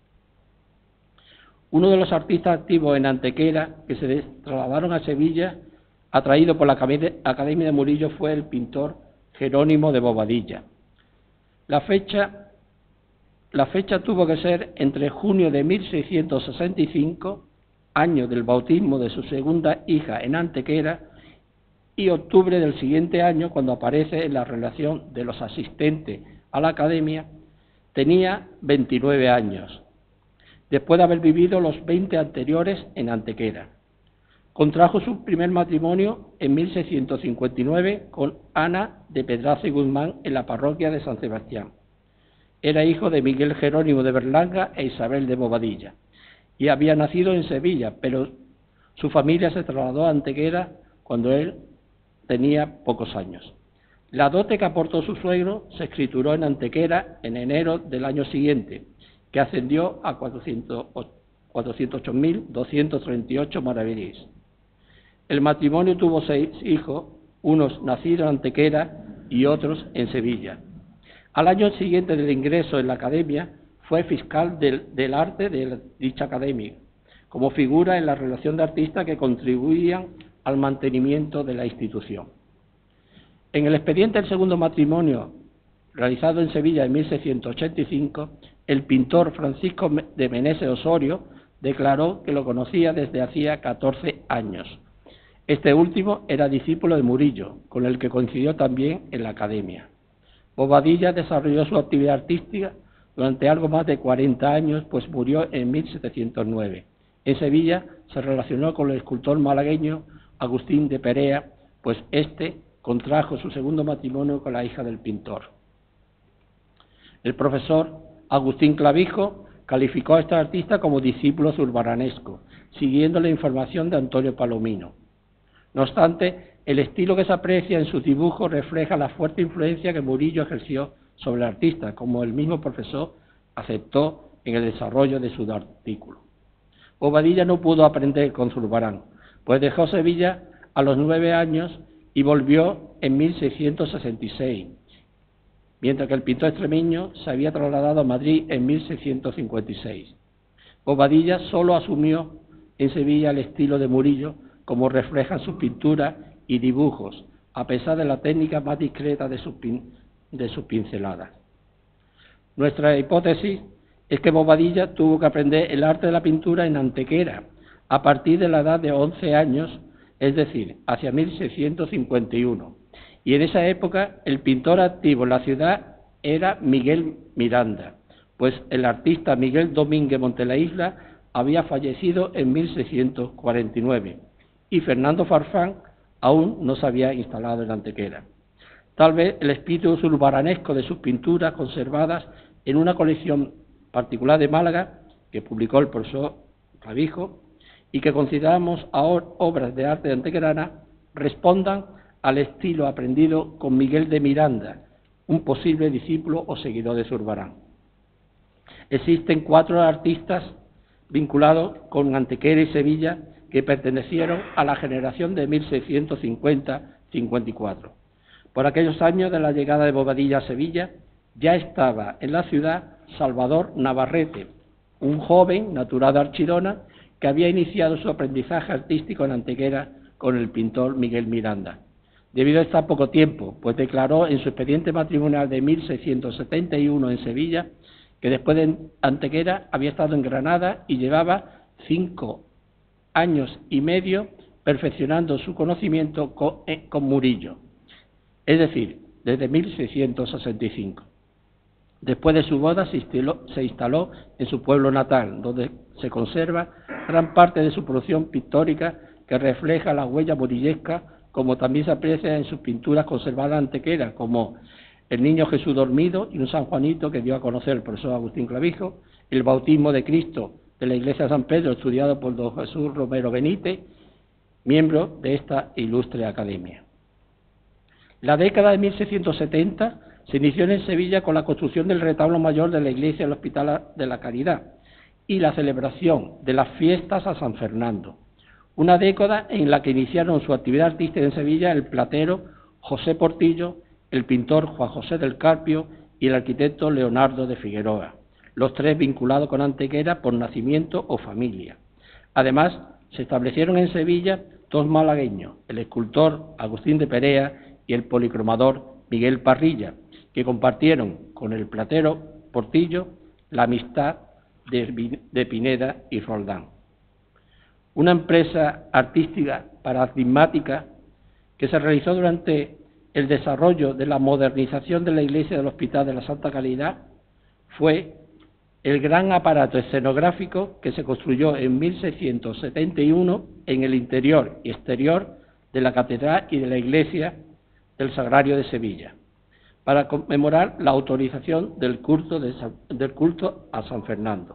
Uno de los artistas activos en Antequera que se trasladaron a Sevilla, atraído por la Academia de Murillo, fue el pintor Jerónimo de Bobadilla. La fecha tuvo que ser entre junio de 1665, año del bautismo de su segunda hija en Antequera, y octubre del siguiente año, cuando aparece en la relación de los asistentes a la Academia. Tenía 29 años, después de haber vivido los 20 anteriores en Antequera. Contrajo su primer matrimonio en 1659 con Ana de Pedraza y Guzmán en la parroquia de San Sebastián. Era hijo de Miguel Jerónimo de Berlanga e Isabel de Bobadilla, y había nacido en Sevilla, pero su familia se trasladó a Antequera cuando él tenía pocos años. La dote que aportó su suegro se escrituró en Antequera en enero del año siguiente, que ascendió a 408.238 maravedís. El matrimonio tuvo 6 hijos, unos nacidos en Antequera y otros en Sevilla. Al año siguiente del ingreso en la academia, fue fiscal del arte de dicha academia, como figura en la relación de artistas que contribuían al mantenimiento de la institución. En el expediente del segundo matrimonio, realizado en Sevilla en 1685, el pintor Francisco de Meneses Osorio declaró que lo conocía desde hacía 14 años. Este último era discípulo de Murillo, con el que coincidió también en la academia. Bobadilla desarrolló su actividad artística durante algo más de 40 años, pues murió en 1709. En Sevilla se relacionó con el escultor malagueño Agustín de Perea, pues éste contrajo su segundo matrimonio con la hija del pintor. El profesor Agustín Clavijo calificó a este artista como discípulo zurbaranesco, siguiendo la información de Antonio Palomino. No obstante, el estilo que se aprecia en sus dibujos refleja la fuerte influencia que Murillo ejerció sobre el artista, como el mismo profesor aceptó en el desarrollo de su artículo. Bobadilla no pudo aprender con Zurbarán, pues dejó Sevilla a los 9 años y volvió en 1666, mientras que el pintor extremeño se había trasladado a Madrid en 1656. Bobadilla solo asumió en Sevilla el estilo de Murillo, como reflejan sus pinturas y dibujos, a pesar de la técnica más discreta de sus pinceladas. Nuestra hipótesis es que Bobadilla tuvo que aprender el arte de la pintura en Antequera a partir de la edad de 11 años, es decir, hacia 1651. Y en esa época el pintor activo en la ciudad era Miguel Miranda, pues el artista Miguel Domínguez Montelaísla había fallecido en 1649 y Fernando Farfán aún no se había instalado en Antequera. Tal vez el espíritu zurbaranesco de sus pinturas conservadas en una colección particular de Málaga, que publicó el profesor Clavijo, y que consideramos ahora obras de arte antequerana, respondan al estilo aprendido con Miguel de Miranda, un posible discípulo o seguidor de Zurbarán. Existen 4 artistas vinculados con Antequera y Sevilla que pertenecieron a la generación de 1650-54. Por aquellos años de la llegada de Bobadilla a Sevilla, ya estaba en la ciudad Salvador Navarrete, un joven natural de Archidona que había iniciado su aprendizaje artístico en Antequera con el pintor Miguel Miranda. Debido a estar poco tiempo, pues declaró en su expediente matrimonial de 1671 en Sevilla que después de Antequera había estado en Granada y llevaba 5 años y medio perfeccionando su conocimiento con Murillo, es decir, desde 1665. Después de su boda se instaló en su pueblo natal, donde se conserva gran parte de su producción pictórica que refleja la huella murillesca, como también se aprecia en sus pinturas conservadas en Antequera, como el Niño Jesús dormido y un San Juanito que dio a conocer el profesor Agustín Clavijo, el bautismo de Cristo de la Iglesia de San Pedro, estudiado por don Jesús Romero Benítez, miembro de esta ilustre academia. La década de 1670 se inició en Sevilla con la construcción del retablo mayor de la Iglesia del Hospital de la Caridad y la celebración de las fiestas a San Fernando. Una década en la que iniciaron su actividad artística en Sevilla el platero José Portillo, el pintor Juan José del Carpio y el arquitecto Leonardo de Figueroa, los 3 vinculados con Antequera por nacimiento o familia. Además, se establecieron en Sevilla 2 malagueños, el escultor Agustín de Perea y el policromador Miguel Parrilla, que compartieron con el platero Portillo la amistad de Pineda y Roldán. Una empresa artística paradigmática que se realizó durante el desarrollo de la modernización de la iglesia del Hospital de la Santa Caridad fue el gran aparato escenográfico que se construyó en 1671 en el interior y exterior de la catedral y de la iglesia del Sagrario de Sevilla, para conmemorar la autorización del culto a San Fernando.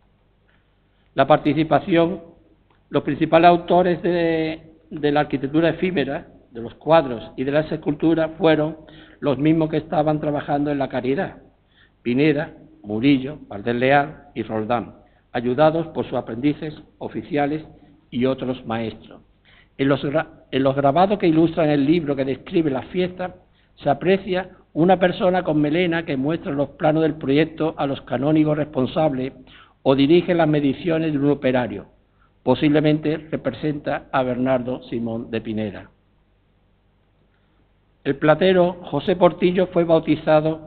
La participación, los principales autores de la arquitectura efímera, de los cuadros y de las esculturas fueron los mismos que estaban trabajando en la Caridad: Pineda, Murillo, Valdés Leal y Roldán, ayudados por sus aprendices oficiales y otros maestros. En los grabados que ilustran el libro que describe las fiestas, se aprecia una persona con melena que muestra los planos del proyecto a los canónigos responsables o dirige las mediciones de un operario. Posiblemente representa a Bernardo Simón de Pineda. El platero José Portillo fue bautizado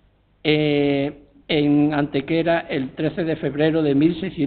en Antequera el 13 de febrero de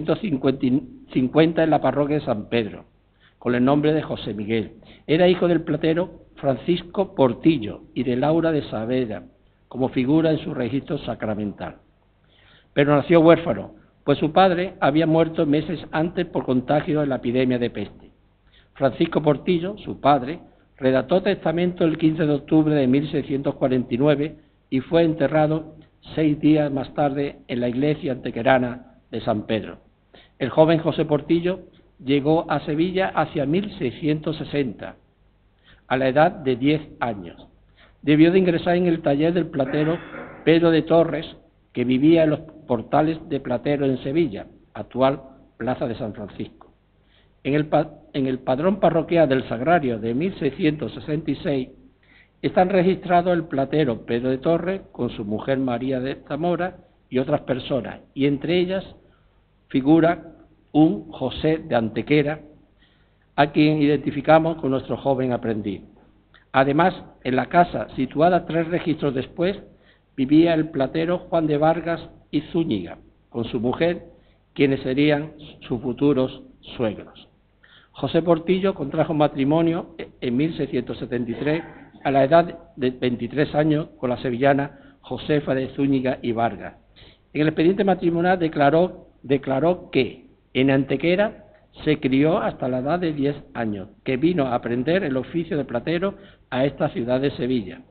1650 en la parroquia de San Pedro, con el nombre de José Miguel. Era hijo del platero Francisco Portillo y de Laura de Saavedra, como figura en su registro sacramental. Pero nació huérfano, pues su padre había muerto meses antes por contagio de la epidemia de peste. Francisco Portillo, su padre, redactó testamento el 15 de octubre de 1649 y fue enterrado 6 días más tarde en la iglesia antequerana de San Pedro. El joven José Portillo llegó a Sevilla hacia 1660, a la edad de 10 años. Debió de ingresar en el taller del platero Pedro de Torres, que vivía en los portales de Platero en Sevilla, actual Plaza de San Francisco. En el padrón parroquial del Sagrario de 1666 están registrados el platero Pedro de Torres con su mujer María de Zamora y otras personas, y entre ellas figura un José de Antequera, a quien identificamos con nuestro joven aprendiz. Además, en la casa, situada 3 registros después, vivía el platero Juan de Vargas y Zúñiga, con su mujer, quienes serían sus futuros suegros. José Portillo contrajo matrimonio en 1673 a la edad de 23 años con la sevillana Josefa de Zúñiga y Vargas. En el expediente matrimonial declaró que en Antequera se crió hasta la edad de 10 años, que vino a aprender el oficio de platero a esta ciudad de Sevilla,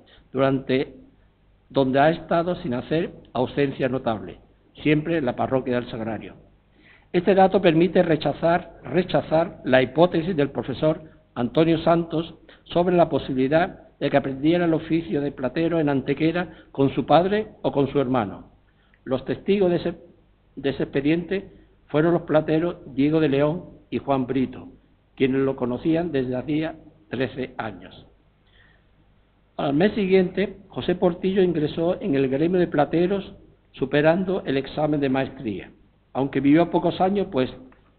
donde ha estado sin hacer ausencia notable, siempre en la parroquia del Sagrario. Este dato permite rechazar la hipótesis del profesor Antonio Santos sobre la posibilidad de que aprendiera el oficio de platero en Antequera con su padre o con su hermano. Los testigos de ese expediente fueron los plateros Diego de León y Juan Brito, quienes lo conocían desde hacía 13 años. Al mes siguiente, José Portillo ingresó en el gremio de plateros, superando el examen de maestría. Aunque vivió pocos años, pues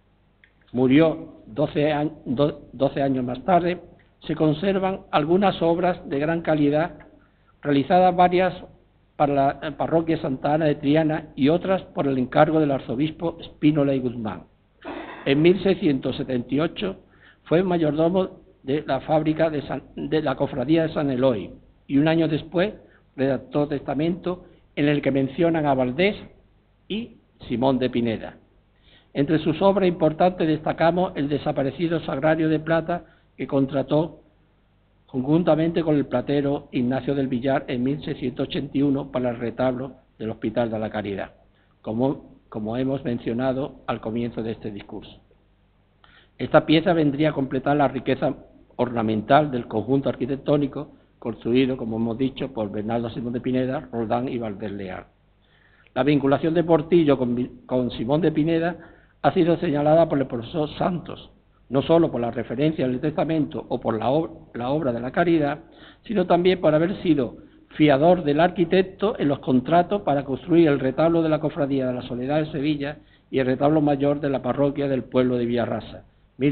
murió 12 años más tarde, se conservan algunas obras de gran calidad, realizadas varias para la parroquia Santa Ana de Triana y otras por el encargo del arzobispo Spínola y Guzmán. En 1678 fue mayordomo de la fábrica de la cofradía de San Eloy y un año después redactó testamento en el que mencionan a Valdés y Simón de Pineda. Entre sus obras importantes destacamos el desaparecido Sagrario de Plata que contrató conjuntamente con el platero Ignacio del Villar en 1681 para el retablo del Hospital de la Caridad, como hemos mencionado al comienzo de este discurso. Esta pieza vendría a completar la riqueza ornamental del conjunto arquitectónico construido, como hemos dicho, por Bernardo Simón de Pineda, Roldán y Valdés Leal. La vinculación de Portillo con Simón de Pineda ha sido señalada por el profesor Santos, no solo por la referencia en el testamento o por la obra de la Caridad, sino también por haber sido fiador del arquitecto en los contratos para construir el retablo de la Cofradía de la Soledad de Sevilla y el retablo mayor de la parroquia del pueblo de Villarrasa,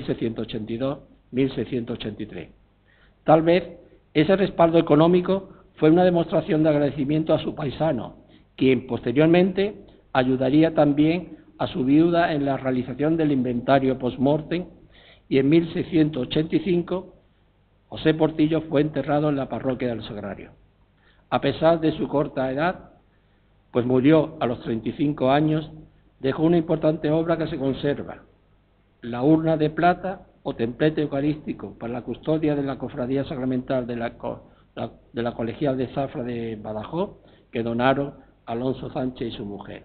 1682-1683. Tal vez ese respaldo económico fue una demostración de agradecimiento a su paisano, quien posteriormente ayudaría también a su viuda en la realización del inventario post-mortem, y en 1685 José Portillo fue enterrado en la parroquia del Sagrario. A pesar de su corta edad, pues murió a los 35 años, dejó una importante obra que se conserva: la urna de plata o templete eucarístico para la custodia de la cofradía sacramental de la colegial de Zafra de Badajoz, que donaron Alonso Sánchez y su mujer.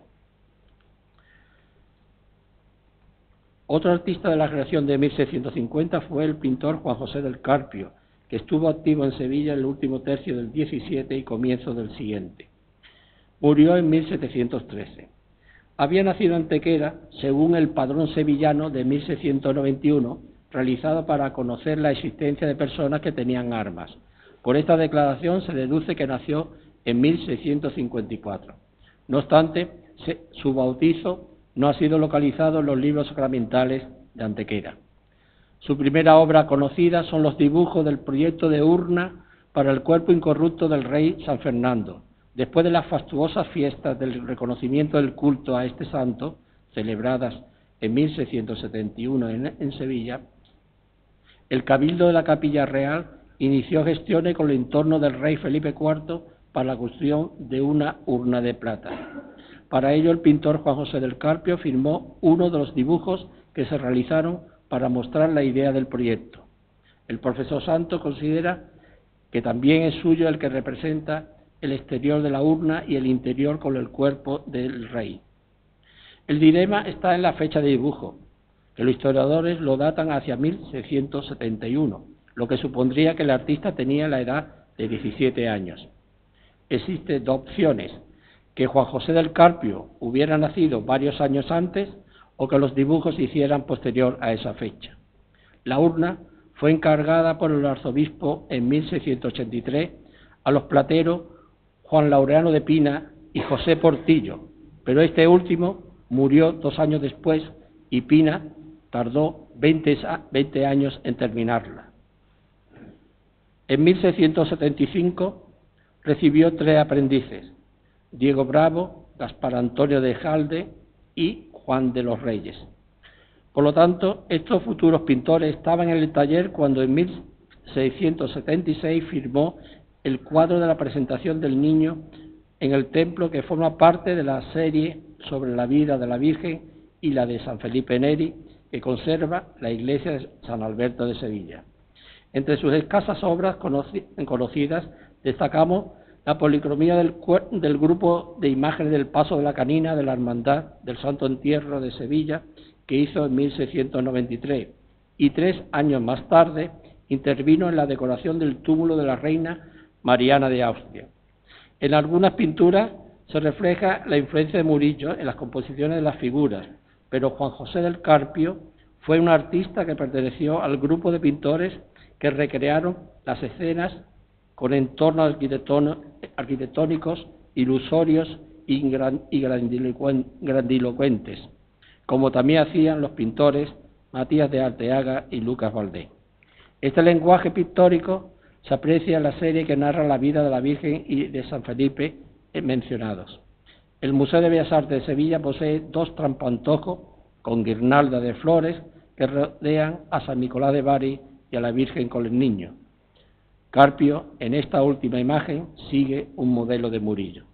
Otro artista de la creación de 1650 fue el pintor Juan José del Carpio, que estuvo activo en Sevilla en el último tercio del 17 y comienzo del siguiente. Murió en 1713. Había nacido en Antequera, según el padrón sevillano de 1691, realizado para conocer la existencia de personas que tenían armas. Por esta declaración se deduce que nació en 1654. No obstante, su bautizo no ha sido localizado en los libros sacramentales de Antequera. Su primera obra conocida son los dibujos del proyecto de urna para el cuerpo incorrupto del rey San Fernando. Después de las fastuosas fiestas del reconocimiento del culto a este santo, celebradas en 1671 en Sevilla, el Cabildo de la Capilla Real inició gestiones con el entorno del rey Felipe IV para la construcción de una urna de plata. Para ello, el pintor Juan José del Carpio firmó uno de los dibujos que se realizaron para mostrar la idea del proyecto. El profesor Santos considera que también es suyo el que representa el exterior de la urna y el interior con el cuerpo del rey. El dilema está en la fecha de dibujo, que los historiadores lo datan hacia 1671, lo que supondría que el artista tenía la edad de 17 años. Existen dos opciones: que Juan José del Carpio hubiera nacido varios años antes o que los dibujos se hicieran posterior a esa fecha. La urna fue encargada por el arzobispo en 1683 a los plateros Juan Laureano de Pina y José Portillo, pero este último murió 2 años después y Pina tardó 20 años en terminarla. En 1675 recibió 3 aprendices: Diego Bravo, Gaspar Antonio de Jalde y Juan de los Reyes. Por lo tanto, estos futuros pintores estaban en el taller cuando en 1676 firmó el cuadro de la presentación del niño en el templo, que forma parte de la serie sobre la vida de la Virgen y la de San Felipe Neri, que conserva la iglesia de San Alberto de Sevilla. Entre sus escasas obras conocidas destacamos la policromía del grupo de imágenes del Paso de la Canina de la Hermandad del Santo Entierro de Sevilla, que hizo en 1693, y 3 años más tarde intervino en la decoración del túmulo de la reina Mariana de Austria. En algunas pinturas se refleja la influencia de Murillo en las composiciones de las figuras, pero Juan José del Carpio fue un artista que perteneció al grupo de pintores que recrearon las escenas con entornos arquitectónicos ilusorios y grandilocuentes, como también hacían los pintores Matías de Arteaga y Lucas Valdés. Este lenguaje pictórico se aprecia en la serie que narra la vida de la Virgen y de San Felipe mencionados. El Museo de Bellas Artes de Sevilla posee 2 trampantojos con guirnalda de flores que rodean a San Nicolás de Bari y a la Virgen con el Niño. Carpio, en esta última imagen, sigue un modelo de Murillo.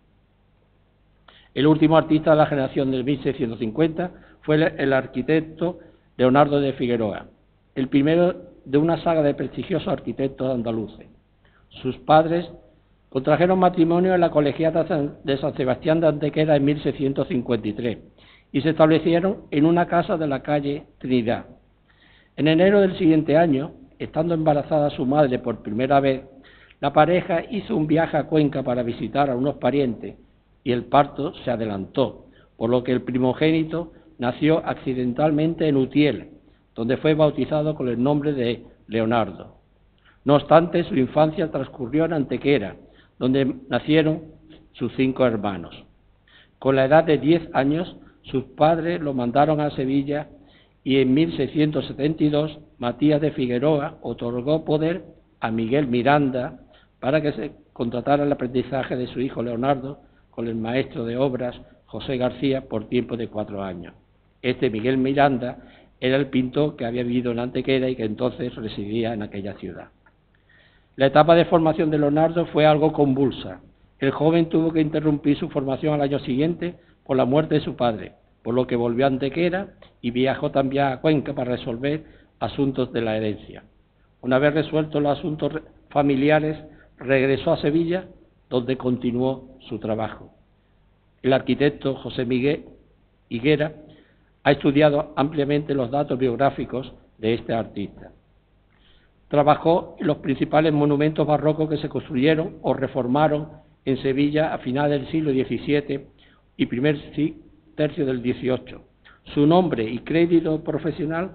El último artista de la generación de 1650 fue el arquitecto Leonardo de Figueroa, el primero de una saga de prestigiosos arquitectos andaluces. Sus padres contrajeron matrimonio en la colegiata de San Sebastián de Antequera en 1653 y se establecieron en una casa de la calle Trinidad. En enero del siguiente año, estando embarazada su madre por primera vez, la pareja hizo un viaje a Cuenca para visitar a unos parientes y el parto se adelantó, por lo que el primogénito nació accidentalmente en Utiel, donde fue bautizado con el nombre de Leonardo. No obstante, su infancia transcurrió en Antequera, donde nacieron sus 5 hermanos. Con la edad de 10 años, sus padres lo mandaron a Sevilla y en 1672 Matías de Figueroa otorgó poder a Miguel Miranda para que se contratara el aprendizaje de su hijo Leonardo con el maestro de obras José García por tiempo de 4 años. Este Miguel Miranda era el pintor que había vivido en Antequera y que entonces residía en aquella ciudad. La etapa de formación de Leonardo fue algo convulsa. El joven tuvo que interrumpir su formación al año siguiente por la muerte de su padre, por lo que volvió a Antequera y viajó también a Cuenca para resolver asuntos de la herencia. Una vez resueltos los asuntos familiares, regresó a Sevilla, donde continuó su trabajo. El arquitecto José Miguel Higuera ha estudiado ampliamente los datos biográficos de este artista. Trabajó en los principales monumentos barrocos que se construyeron o reformaron en Sevilla a finales del siglo XVII y primer tercio del XVIII. Su nombre y crédito profesional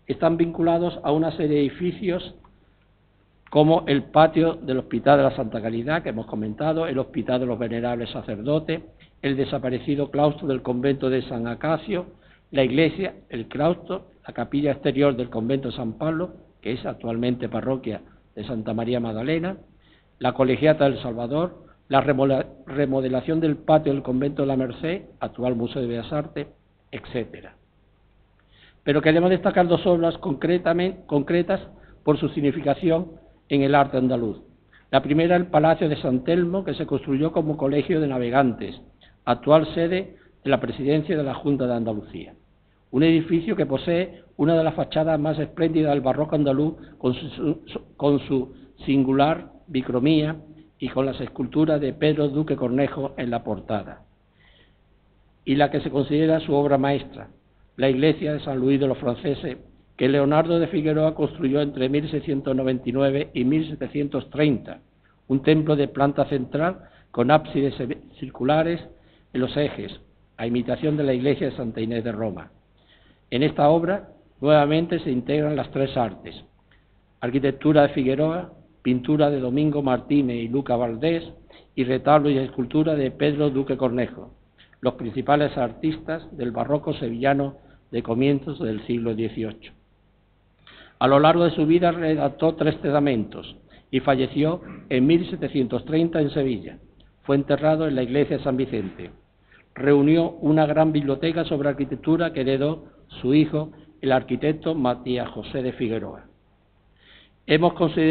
están vinculados a una serie de edificios como el patio del Hospital de la Santa Caridad, que hemos comentado, el Hospital de los Venerables Sacerdotes, el desaparecido claustro del convento de San Acacio, la iglesia, el claustro, la capilla exterior del convento de San Pablo, que es actualmente parroquia de Santa María Magdalena, la colegiata del Salvador, la remodelación del patio del convento de la Merced, actual Museo de Bellas Artes, etcétera. Pero queremos destacar dos obras concretas por su significación en el arte andaluz. La primera, el Palacio de San Telmo, que se construyó como colegio de navegantes, actual sede de la Presidencia de la Junta de Andalucía. Un edificio que posee una de las fachadas más espléndidas del barroco andaluz, con su singular bicromía y con las esculturas de Pedro Duque Cornejo en la portada. Y la que se considera su obra maestra, la iglesia de San Luis de los Franceses, que Leonardo de Figueroa construyó entre 1699 y 1730, un templo de planta central con ábsides circulares en los ejes, a imitación de la iglesia de Santa Inés de Roma. En esta obra nuevamente se integran las tres artes: arquitectura de Figueroa, pintura de Domingo Martínez y Luca Valdés, y retablo y escultura de Pedro Duque Cornejo, los principales artistas del barroco sevillano de comienzos del siglo XVIII. A lo largo de su vida redactó 3 testamentos y falleció en 1730 en Sevilla. Fue enterrado en la iglesia de San Vicente. Reunió una gran biblioteca sobre arquitectura que heredó su hijo, el arquitecto Matías José de Figueroa. Hemos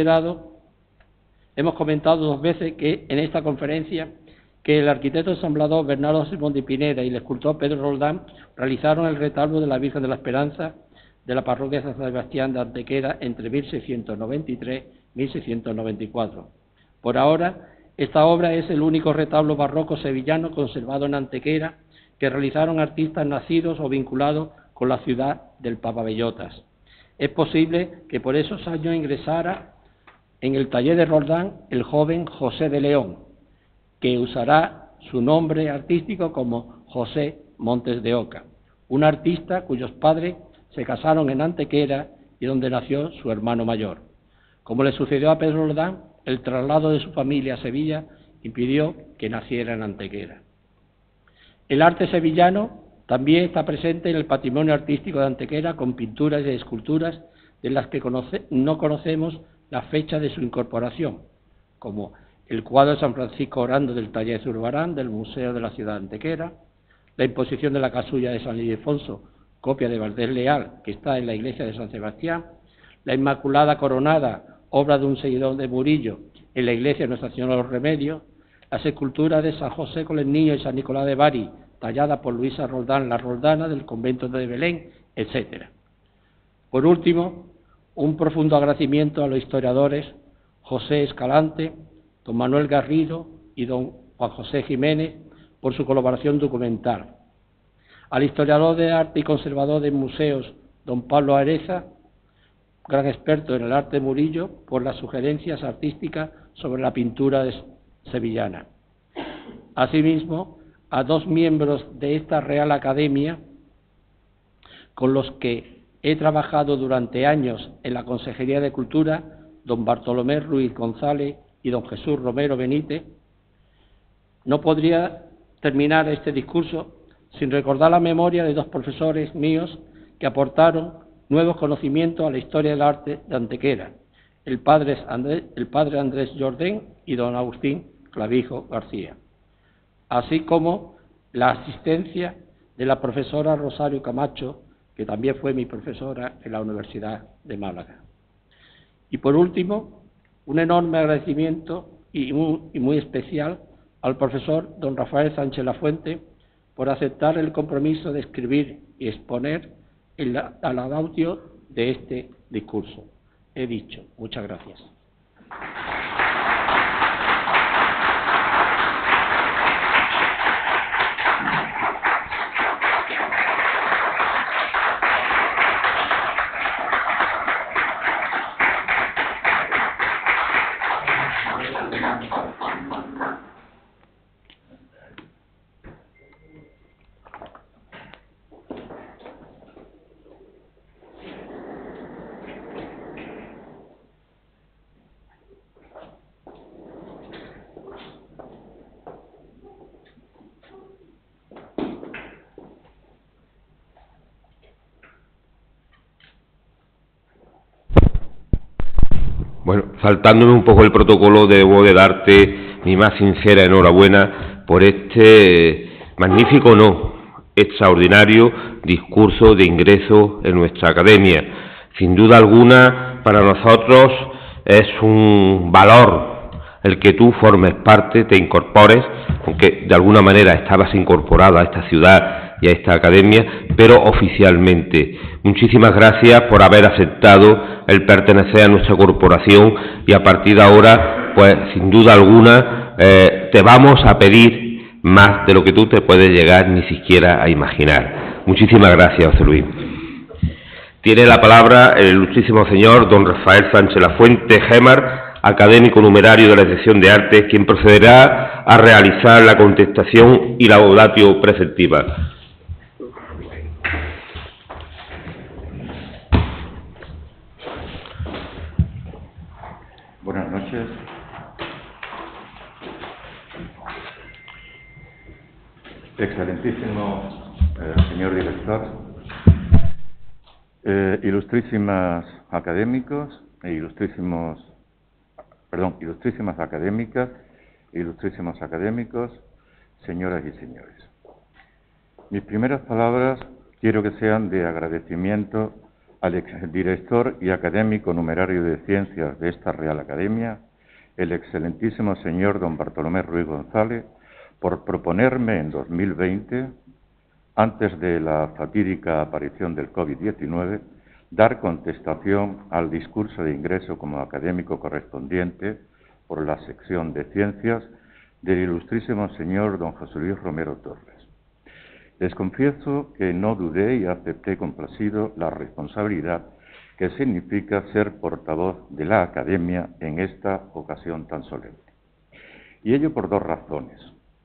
comentado 2 veces que en esta conferencia que el arquitecto ensamblador Bernardo Simón de Pineda y el escultor Pedro Roldán realizaron el retablo de la Virgen de la Esperanza de la parroquia de San Sebastián de Antequera entre 1693 y 1694. Por ahora, esta obra es el único retablo barroco sevillano conservado en Antequera que realizaron artistas nacidos o vinculados con la ciudad del Papa Bellotas. Es posible que por esos años ingresara en el taller de Roldán el joven José de León, que usará su nombre artístico como José Montes de Oca, un artista cuyos padres se casaron en Antequera y donde nació su hermano mayor. Como le sucedió a Pedro Roldán, el traslado de su familia a Sevilla impidió que naciera en Antequera. El arte sevillano también está presente en el patrimonio artístico de Antequera, con pinturas y esculturas de las que no conocemos la fecha de su incorporación, como el cuadro de San Francisco Orando del taller Zurbarán del Museo de la Ciudad de Antequera, la imposición de la casulla de San Ildefonso, copia de Valdés Leal, que está en la iglesia de San Sebastián, la Inmaculada Coronada, obra de un seguidor de Murillo, en la iglesia de Nuestra Señora de los Remedios, las esculturas de San José con el Niño y San Nicolás de Bari, tallada por Luisa Roldán, la Roldana, del convento de Belén, etc. Por último, un profundo agradecimiento a los historiadores José Escalante, don Manuel Garrido y don Juan José Jiménez por su colaboración documental. Al historiador de arte y conservador de museos, don Pablo Areza, gran experto en el arte de Murillo, por las sugerencias artísticas sobre la pintura sevillana. Asimismo, a 2 miembros de esta Real Academia, con los que he trabajado durante años en la Consejería de Cultura, don Bartolomé Ruiz González y don Jesús Romero Benítez. No podría terminar este discurso sin recordar la memoria de 2 profesores míos que aportaron nuevos conocimientos a la historia del arte de Antequera, el padre Andrés Jordén y don Agustín Clavijo García, así como la asistencia de la profesora Rosario Camacho, que también fue mi profesora en la Universidad de Málaga. Y por último, un enorme agradecimiento y muy especial al profesor don Rafael Sánchez Lafuente por aceptar el compromiso de escribir y exponer al adaudio de este discurso. He dicho. Muchas gracias. Bueno, saltándome un poco el protocolo, debo de darte mi más sincera enhorabuena por este magnífico, extraordinario discurso de ingreso en nuestra academia. Sin duda alguna, para nosotros es un valor el que tú formes parte, te incorpores, aunque de alguna manera estabas incorporado a esta ciudad y a esta academia, pero oficialmente. Muchísimas gracias por haber aceptado el pertenecer a nuestra corporación y a partir de ahora, pues sin duda alguna, te vamos a pedir más de lo que tú te puedes llegar ni siquiera a imaginar. Muchísimas gracias, José Luis. Tiene la palabra el ilustrísimo señor don Rafael Sánchez Lafuente Gemar, académico numerario de la sección de Artes, quien procederá a realizar la contestación y la laudatio preceptiva. Buenas noches. Excelentísimo señor director, ilustrísimas académicos e ilustrísimas académicas e ilustrísimos académicos, señoras y señores. Mis primeras palabras quiero que sean de agradecimiento al exdirector y académico numerario de Ciencias de esta Real Academia, el excelentísimo señor don Bartolomé Ruiz González, por proponerme en 2020, antes de la fatídica aparición del COVID-19, dar contestación al discurso de ingreso como académico correspondiente por la sección de Ciencias del ilustrísimo señor don José Luis Romero Torres. Les confieso que no dudé y acepté complacido la responsabilidad que significa ser portavoz de la Academia en esta ocasión tan solemne. Y ello por dos razones.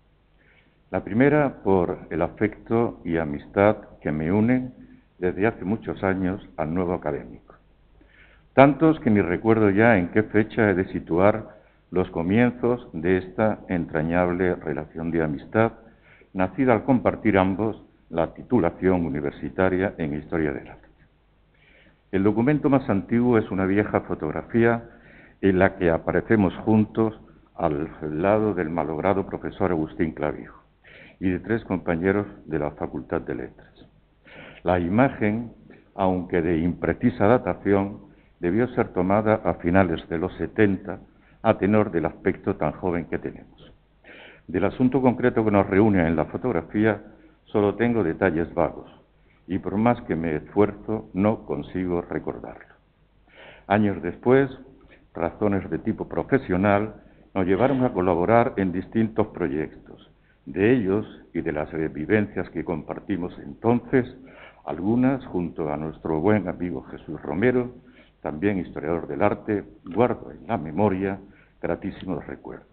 La primera, por el afecto y amistad que me unen desde hace muchos años al nuevo académico. Tantos que ni recuerdo ya en qué fecha he de situar los comienzos de esta entrañable relación de amistad, nacida al compartir ambos la titulación universitaria en Historia del Arte. El documento más antiguo es una vieja fotografía en la que aparecemos juntos al lado del malogrado profesor Agustín Clavijo y de tres compañeros de la Facultad de Letras. La imagen, aunque de imprecisa datación, debió ser tomada a finales de los 70, a tenor del aspecto tan joven que tenemos. Del asunto concreto que nos reúne en la fotografía, solo tengo detalles vagos, y por más que me esfuerzo, no consigo recordarlo. Años después, razones de tipo profesional nos llevaron a colaborar en distintos proyectos. De ellos y de las vivencias que compartimos entonces, algunas, junto a nuestro buen amigo Jesús Romero, también historiador del arte, guardo en la memoria gratísimos recuerdos.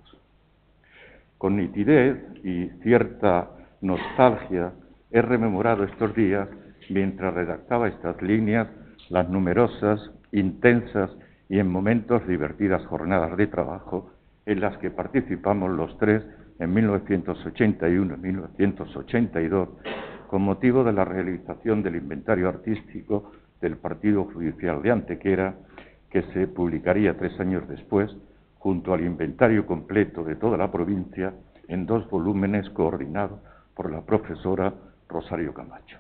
Con nitidez y cierta nostalgia he rememorado estos días, mientras redactaba estas líneas, las numerosas, intensas y en momentos divertidas jornadas de trabajo en las que participamos los tres en 1981 y 1982, con motivo de la realización del inventario artístico del Partido Judicial de Antequera, que se publicaría 3 años después, junto al inventario completo de toda la provincia, en 2 volúmenes coordinados por la profesora Rosario Camacho.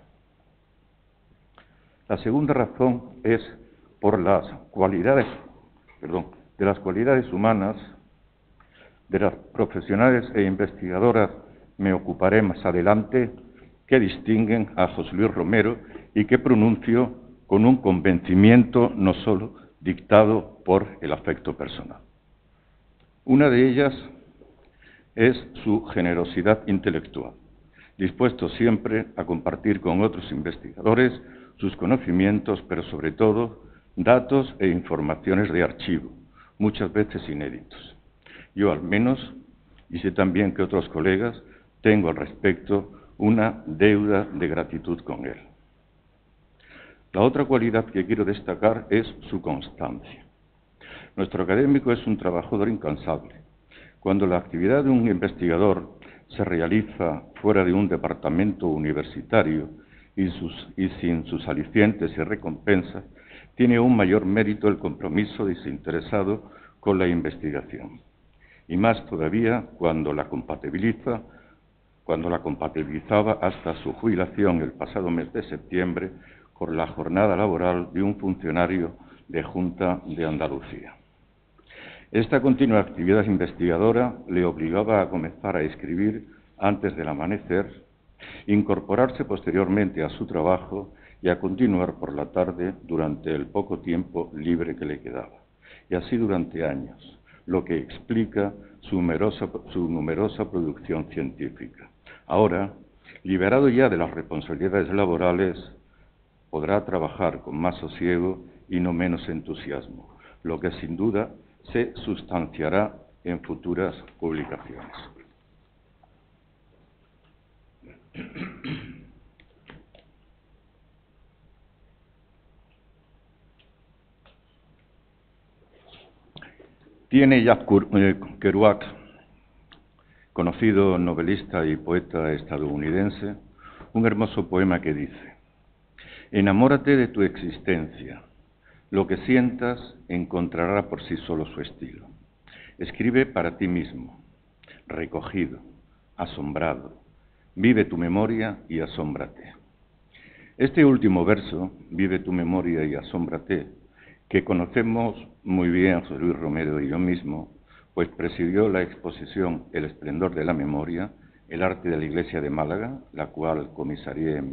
La segunda razón es por las cualidades, de las cualidades humanas, de las profesionales e investigadoras me ocuparé más adelante, que distinguen a José Luis Romero y que pronuncio con un convencimiento no solo dictado por el afecto personal. Una de ellas es su generosidad intelectual, dispuesto siempre a compartir con otros investigadores sus conocimientos, pero sobre todo datos e informaciones de archivo, muchas veces inéditos. Yo al menos, y sé también que otros colegas, tengo al respecto una deuda de gratitud con él. La otra cualidad que quiero destacar es su constancia. Nuestro académico es un trabajador incansable. Cuando la actividad de un investigador se realiza fuera de un departamento universitario y sin sus alicientes y recompensas, tiene aún mayor mérito el compromiso desinteresado con la investigación, y más todavía cuando la compatibilizaba hasta su jubilación el pasado mes de septiembre con la jornada laboral de un funcionario de Junta de Andalucía. Esta continua actividad investigadora le obligaba a comenzar a escribir antes del amanecer, incorporarse posteriormente a su trabajo y a continuar por la tarde durante el poco tiempo libre que le quedaba, y así durante años, lo que explica su numerosa producción científica. Ahora, liberado ya de las responsabilidades laborales, podrá trabajar con más sosiego y no menos entusiasmo, lo que sin duda se sustanciará en futuras publicaciones. Tiene Jack Kerouac, conocido novelista y poeta estadounidense, un hermoso poema que dice: enamórate de tu existencia, lo que sientas encontrará por sí solo su estilo. Escribe para ti mismo, recogido, asombrado, vive tu memoria y asómbrate. Este último verso, vive tu memoria y asómbrate, que conocemos muy bien José Luis Romero y yo mismo, pues presidió la exposición El esplendor de la memoria, el arte de la Iglesia de Málaga, la cual comisarié en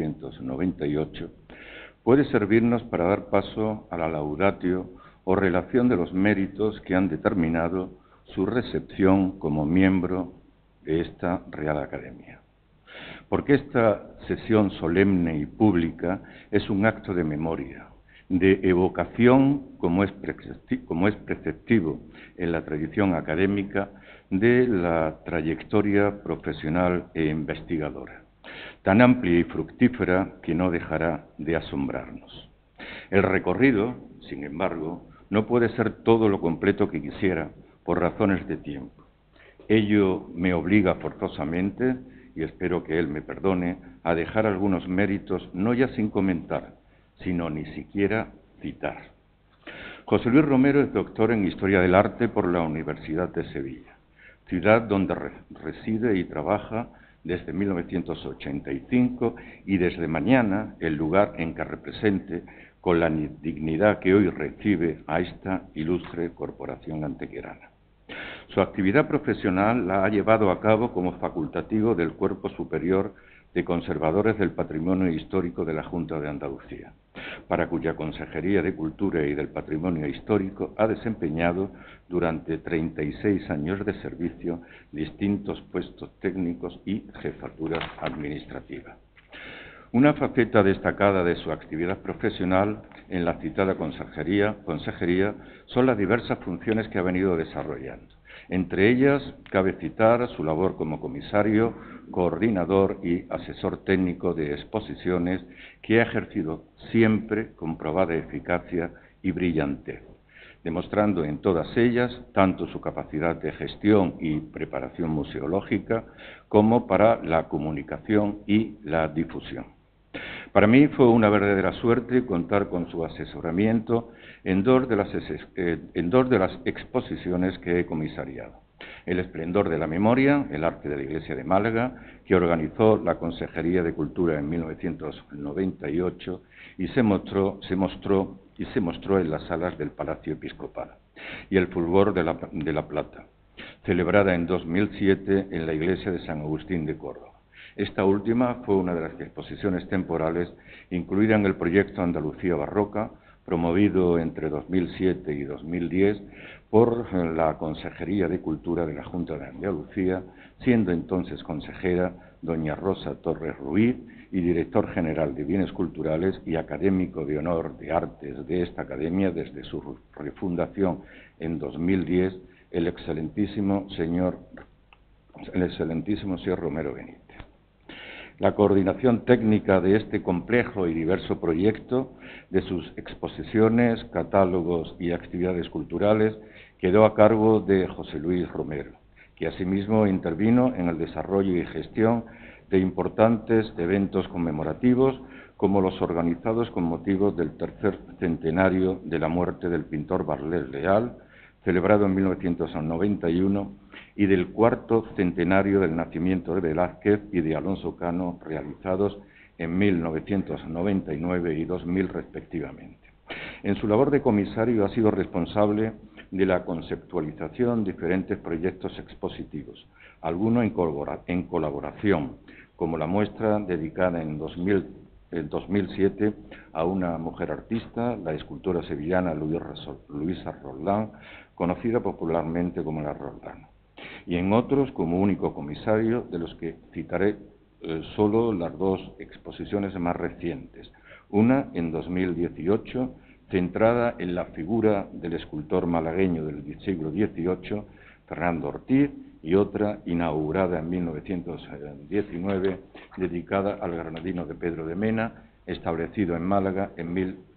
1998, puede servirnos para dar paso a la laudatio o relación de los méritos que han determinado su recepción como miembro de esta Real Academia. Porque esta sesión solemne y pública es un acto de memoria, de evocación, como es preceptivo en la tradición académica, de la trayectoria profesional e investigadora, tan amplia y fructífera que no dejará de asombrarnos. El recorrido, sin embargo, no puede ser todo lo completo que quisiera por razones de tiempo. Ello me obliga forzosamente, y espero que él me perdone, a dejar algunos méritos no ya sin comentar, sino ni siquiera citar. José Luis Romero es doctor en Historia del Arte por la Universidad de Sevilla, ciudad donde reside y trabaja desde 1985 y desde mañana el lugar en que represente con la dignidad que hoy recibe a esta ilustre corporación antequerana. Su actividad profesional la ha llevado a cabo como facultativo del Cuerpo Superior de Conservadores del Patrimonio Histórico de la Junta de Andalucía, para cuya Consejería de Cultura y del Patrimonio Histórico ha desempeñado durante 36 años de servicio distintos puestos técnicos y jefaturas administrativas. Una faceta destacada de su actividad profesional en la citada consejería son las diversas funciones que ha venido desarrollando. Entre ellas, cabe citar su labor como comisario, coordinador y asesor técnico de exposiciones, que ha ejercido siempre con probada eficacia y brillantez, demostrando en todas ellas tanto su capacidad de gestión y preparación museológica como para la comunicación y la difusión. Para mí fue una verdadera suerte contar con su asesoramiento en dos de las exposiciones que he comisariado. El esplendor de la memoria, el arte de la Iglesia de Málaga, que organizó la Consejería de Cultura en 1998 y se mostró en las salas del Palacio Episcopal. Y el fulgor de la Plata, celebrada en 2007 en la Iglesia de San Agustín de Córdoba. Esta última fue una de las exposiciones temporales incluida en el proyecto Andalucía Barroca, promovido entre 2007 y 2010 por la Consejería de Cultura de la Junta de Andalucía, siendo entonces consejera doña Rosa Torres Ruiz y director general de Bienes Culturales y académico de honor de artes de esta academia desde su refundación en 2010, el excelentísimo señor Romero Benítez. La coordinación técnica de este complejo y diverso proyecto, de sus exposiciones, catálogos y actividades culturales, quedó a cargo de José Luis Romero, que asimismo intervino en el desarrollo y gestión de importantes eventos conmemorativos, como los organizados con motivo del tercer centenario de la muerte del pintor Barlet Leal, celebrado en 1991, y del cuarto centenario del nacimiento de Velázquez y de Alonso Cano, realizados en 1999 y 2000 respectivamente. En su labor de comisario ha sido responsable de la conceptualización de diferentes proyectos expositivos, algunos en colaboración, como la muestra dedicada en 2007 a una mujer artista, la escultora sevillana Luisa Roldán, conocida popularmente como la Roldán, y en otros como único comisario, de los que citaré solo las dos exposiciones más recientes, una en 2018, centrada en la figura del escultor malagueño del siglo XVIII, Fernando Ortiz, y otra inaugurada en 1919, dedicada al granadino de Pedro de Mena, establecido en Málaga en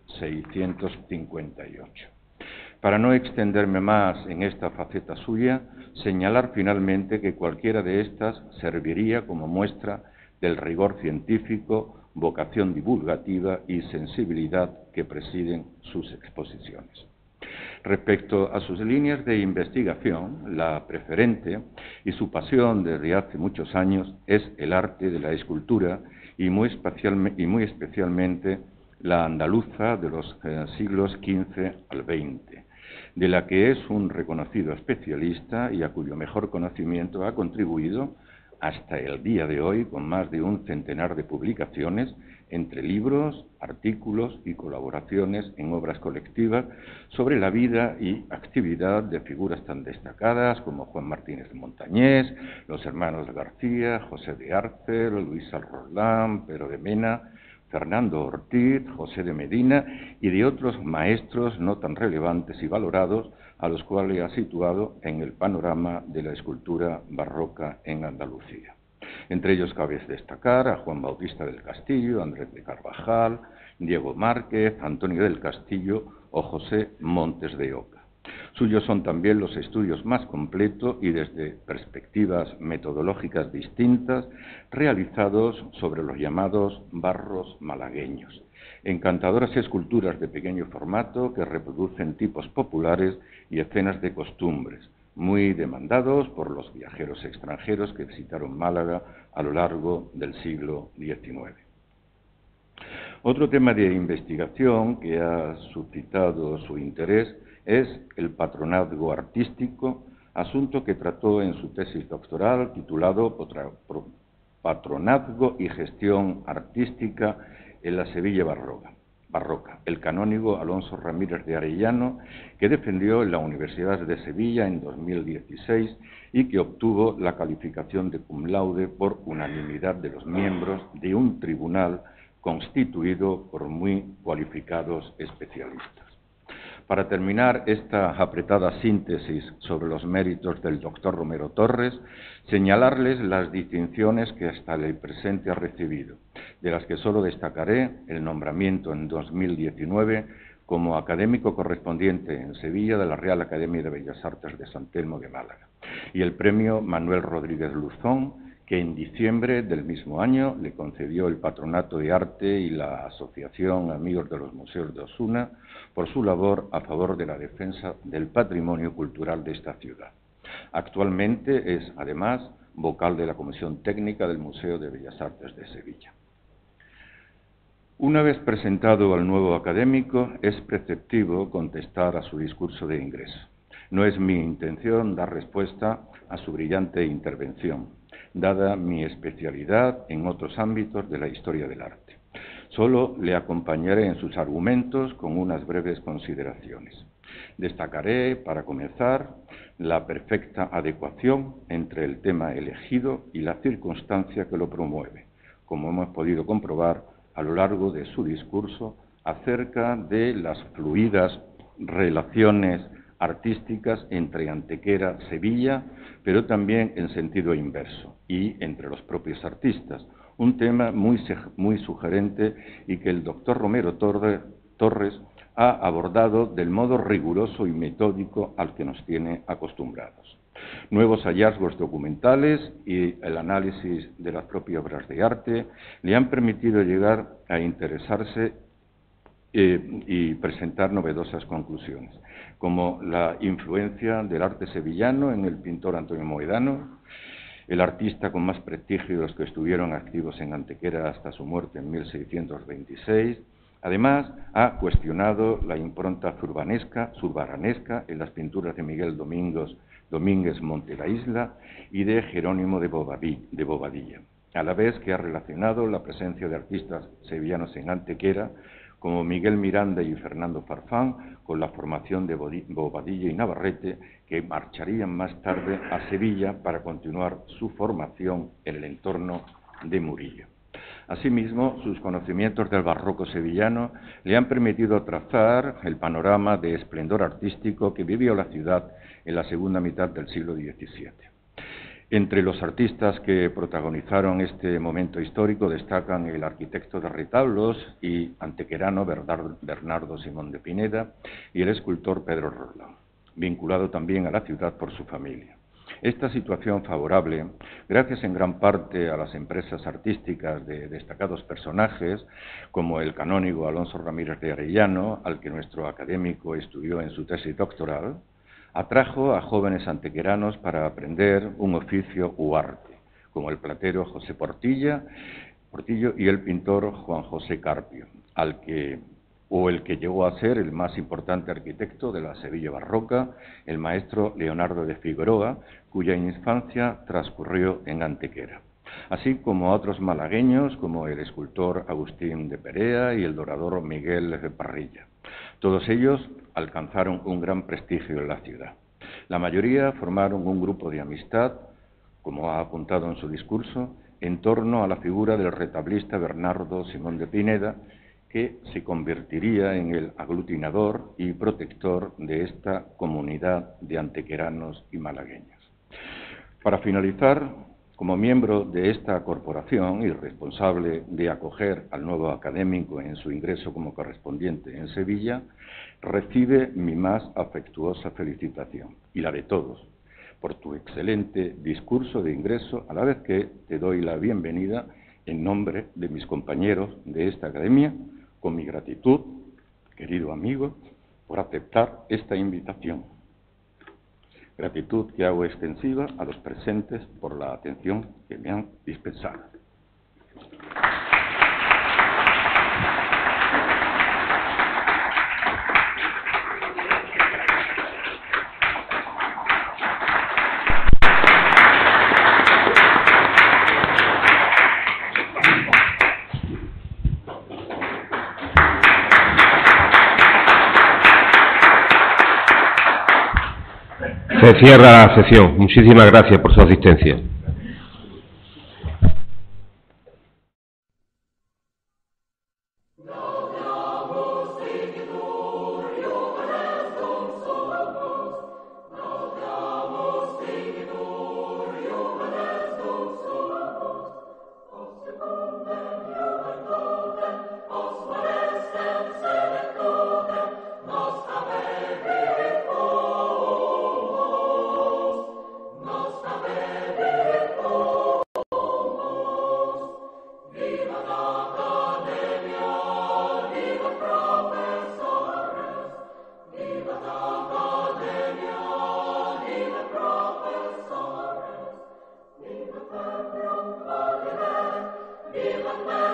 1658. Para no extenderme más en esta faceta suya, señalar finalmente que cualquiera de estas serviría como muestra del rigor científico, vocación divulgativa y sensibilidad que presiden sus exposiciones. Respecto a sus líneas de investigación, la preferente y su pasión desde hace muchos años es el arte de la escultura y muy especialmente la andaluza de los siglos XV al XX, de la que es un reconocido especialista y a cuyo mejor conocimiento ha contribuido hasta el día de hoy con más de un centenar de publicaciones entre libros, artículos y colaboraciones en obras colectivas sobre la vida y actividad de figuras tan destacadas como Juan Martínez de Montañés, los hermanos García, José de Arce, Luisa Roldán, Pedro de Mena, Fernando Ortiz, José de Medina y de otros maestros no tan relevantes y valorados a los cuales ha situado en el panorama de la escultura barroca en Andalucía. Entre ellos cabe destacar a Juan Bautista del Castillo, Andrés de Carvajal, Diego Márquez, Antonio del Castillo o José Montes de Oca. Suyos son también los estudios más completos y desde perspectivas metodológicas distintas realizados sobre los llamados barros malagueños, encantadoras esculturas de pequeño formato que reproducen tipos populares y escenas de costumbres, muy demandados por los viajeros extranjeros que visitaron Málaga a lo largo del siglo XIX. Otro tema de investigación que ha suscitado su interés es el patronazgo artístico, asunto que trató en su tesis doctoral titulado Patronazgo y gestión artística en la Sevilla barroca, el canónigo Alonso Ramírez de Arellano, que defendió en la Universidad de Sevilla en 2016 y que obtuvo la calificación de cum laude por unanimidad de los miembros de un tribunal constituido por muy cualificados especialistas. Para terminar esta apretada síntesis sobre los méritos del doctor Romero Torres, señalarles las distinciones que hasta el presente ha recibido, de las que solo destacaré el nombramiento en 2019 como académico correspondiente en Sevilla de la Real Academia de Bellas Artes de San Telmo de Málaga, y el premio Manuel Rodríguez Luzón, que en diciembre del mismo año le concedió el Patronato de Arte y la Asociación Amigos de los Museos de Osuna por su labor a favor de la defensa del patrimonio cultural de esta ciudad. Actualmente es, además, vocal de la Comisión Técnica del Museo de Bellas Artes de Sevilla. Una vez presentado al nuevo académico, es preceptivo contestar a su discurso de ingreso. No es mi intención dar respuesta a su brillante intervención, dada mi especialidad en otros ámbitos de la historia del arte. Solo le acompañaré en sus argumentos con unas breves consideraciones. Destacaré, para comenzar, la perfecta adecuación entre el tema elegido y la circunstancia que lo promueve, como hemos podido comprobar a lo largo de su discurso acerca de las fluidas relaciones artísticas entre Antequera, Sevilla, pero también en sentido inverso, y entre los propios artistas, un tema muy sugerente y que el doctor Romero Torres ha abordado del modo riguroso y metódico al que nos tiene acostumbrados. Nuevos hallazgos documentales y el análisis de las propias obras de arte le han permitido llegar a interesarse y presentar novedosas conclusiones, como la influencia del arte sevillano en el pintor Antonio Mohedano, el artista con más prestigio de los que estuvieron activos en Antequera hasta su muerte en 1626. Además, ha cuestionado la impronta zurbanesca en las pinturas de Miguel Domínguez Monte la Isla y de Jerónimo de Bobadilla, a la vez que ha relacionado la presencia de artistas sevillanos en Antequera, como Miguel Miranda y Fernando Farfán, con la formación de Bobadilla y Navarrete, que marcharían más tarde a Sevilla para continuar su formación en el entorno de Murillo. Asimismo, sus conocimientos del barroco sevillano le han permitido trazar el panorama de esplendor artístico que vivió la ciudad en la segunda mitad del siglo XVII. Entre los artistas que protagonizaron este momento histórico destacan el arquitecto de retablos y antequerano Bernardo Simón de Pineda y el escultor Pedro Roldán, vinculado también a la ciudad por su familia. Esta situación favorable, gracias en gran parte a las empresas artísticas de destacados personajes, como el canónigo Alonso Ramírez de Arellano, al que nuestro académico estudió en su tesis doctoral, atrajo a jóvenes antequeranos para aprender un oficio u arte, como el platero José Portillo y el pintor Juan José Carpio, el que llegó a ser el más importante arquitecto de la Sevilla barroca, el maestro Leonardo de Figueroa, cuya infancia transcurrió en Antequera, así como a otros malagueños como el escultor Agustín de Perea y el dorador Miguel de Parrilla. Todos ellos alcanzaron un gran prestigio en la ciudad. La mayoría formaron un grupo de amistad, como ha apuntado en su discurso, en torno a la figura del retablista Bernardo Simón de Pineda, que se convertiría en el aglutinador y protector de esta comunidad de antequeranos y malagueños. Para finalizar, como miembro de esta corporación y responsable de acoger al nuevo académico en su ingreso como correspondiente en Sevilla, recibe mi más afectuosa felicitación, y la de todos, por tu excelente discurso de ingreso, a la vez que te doy la bienvenida en nombre de mis compañeros de esta academia, con mi gratitud, querido amigo, por aceptar esta invitación. Gratitud que hago extensiva a los presentes por la atención que me han dispensado. Se cierra la sesión. Muchísimas gracias por su asistencia. Viva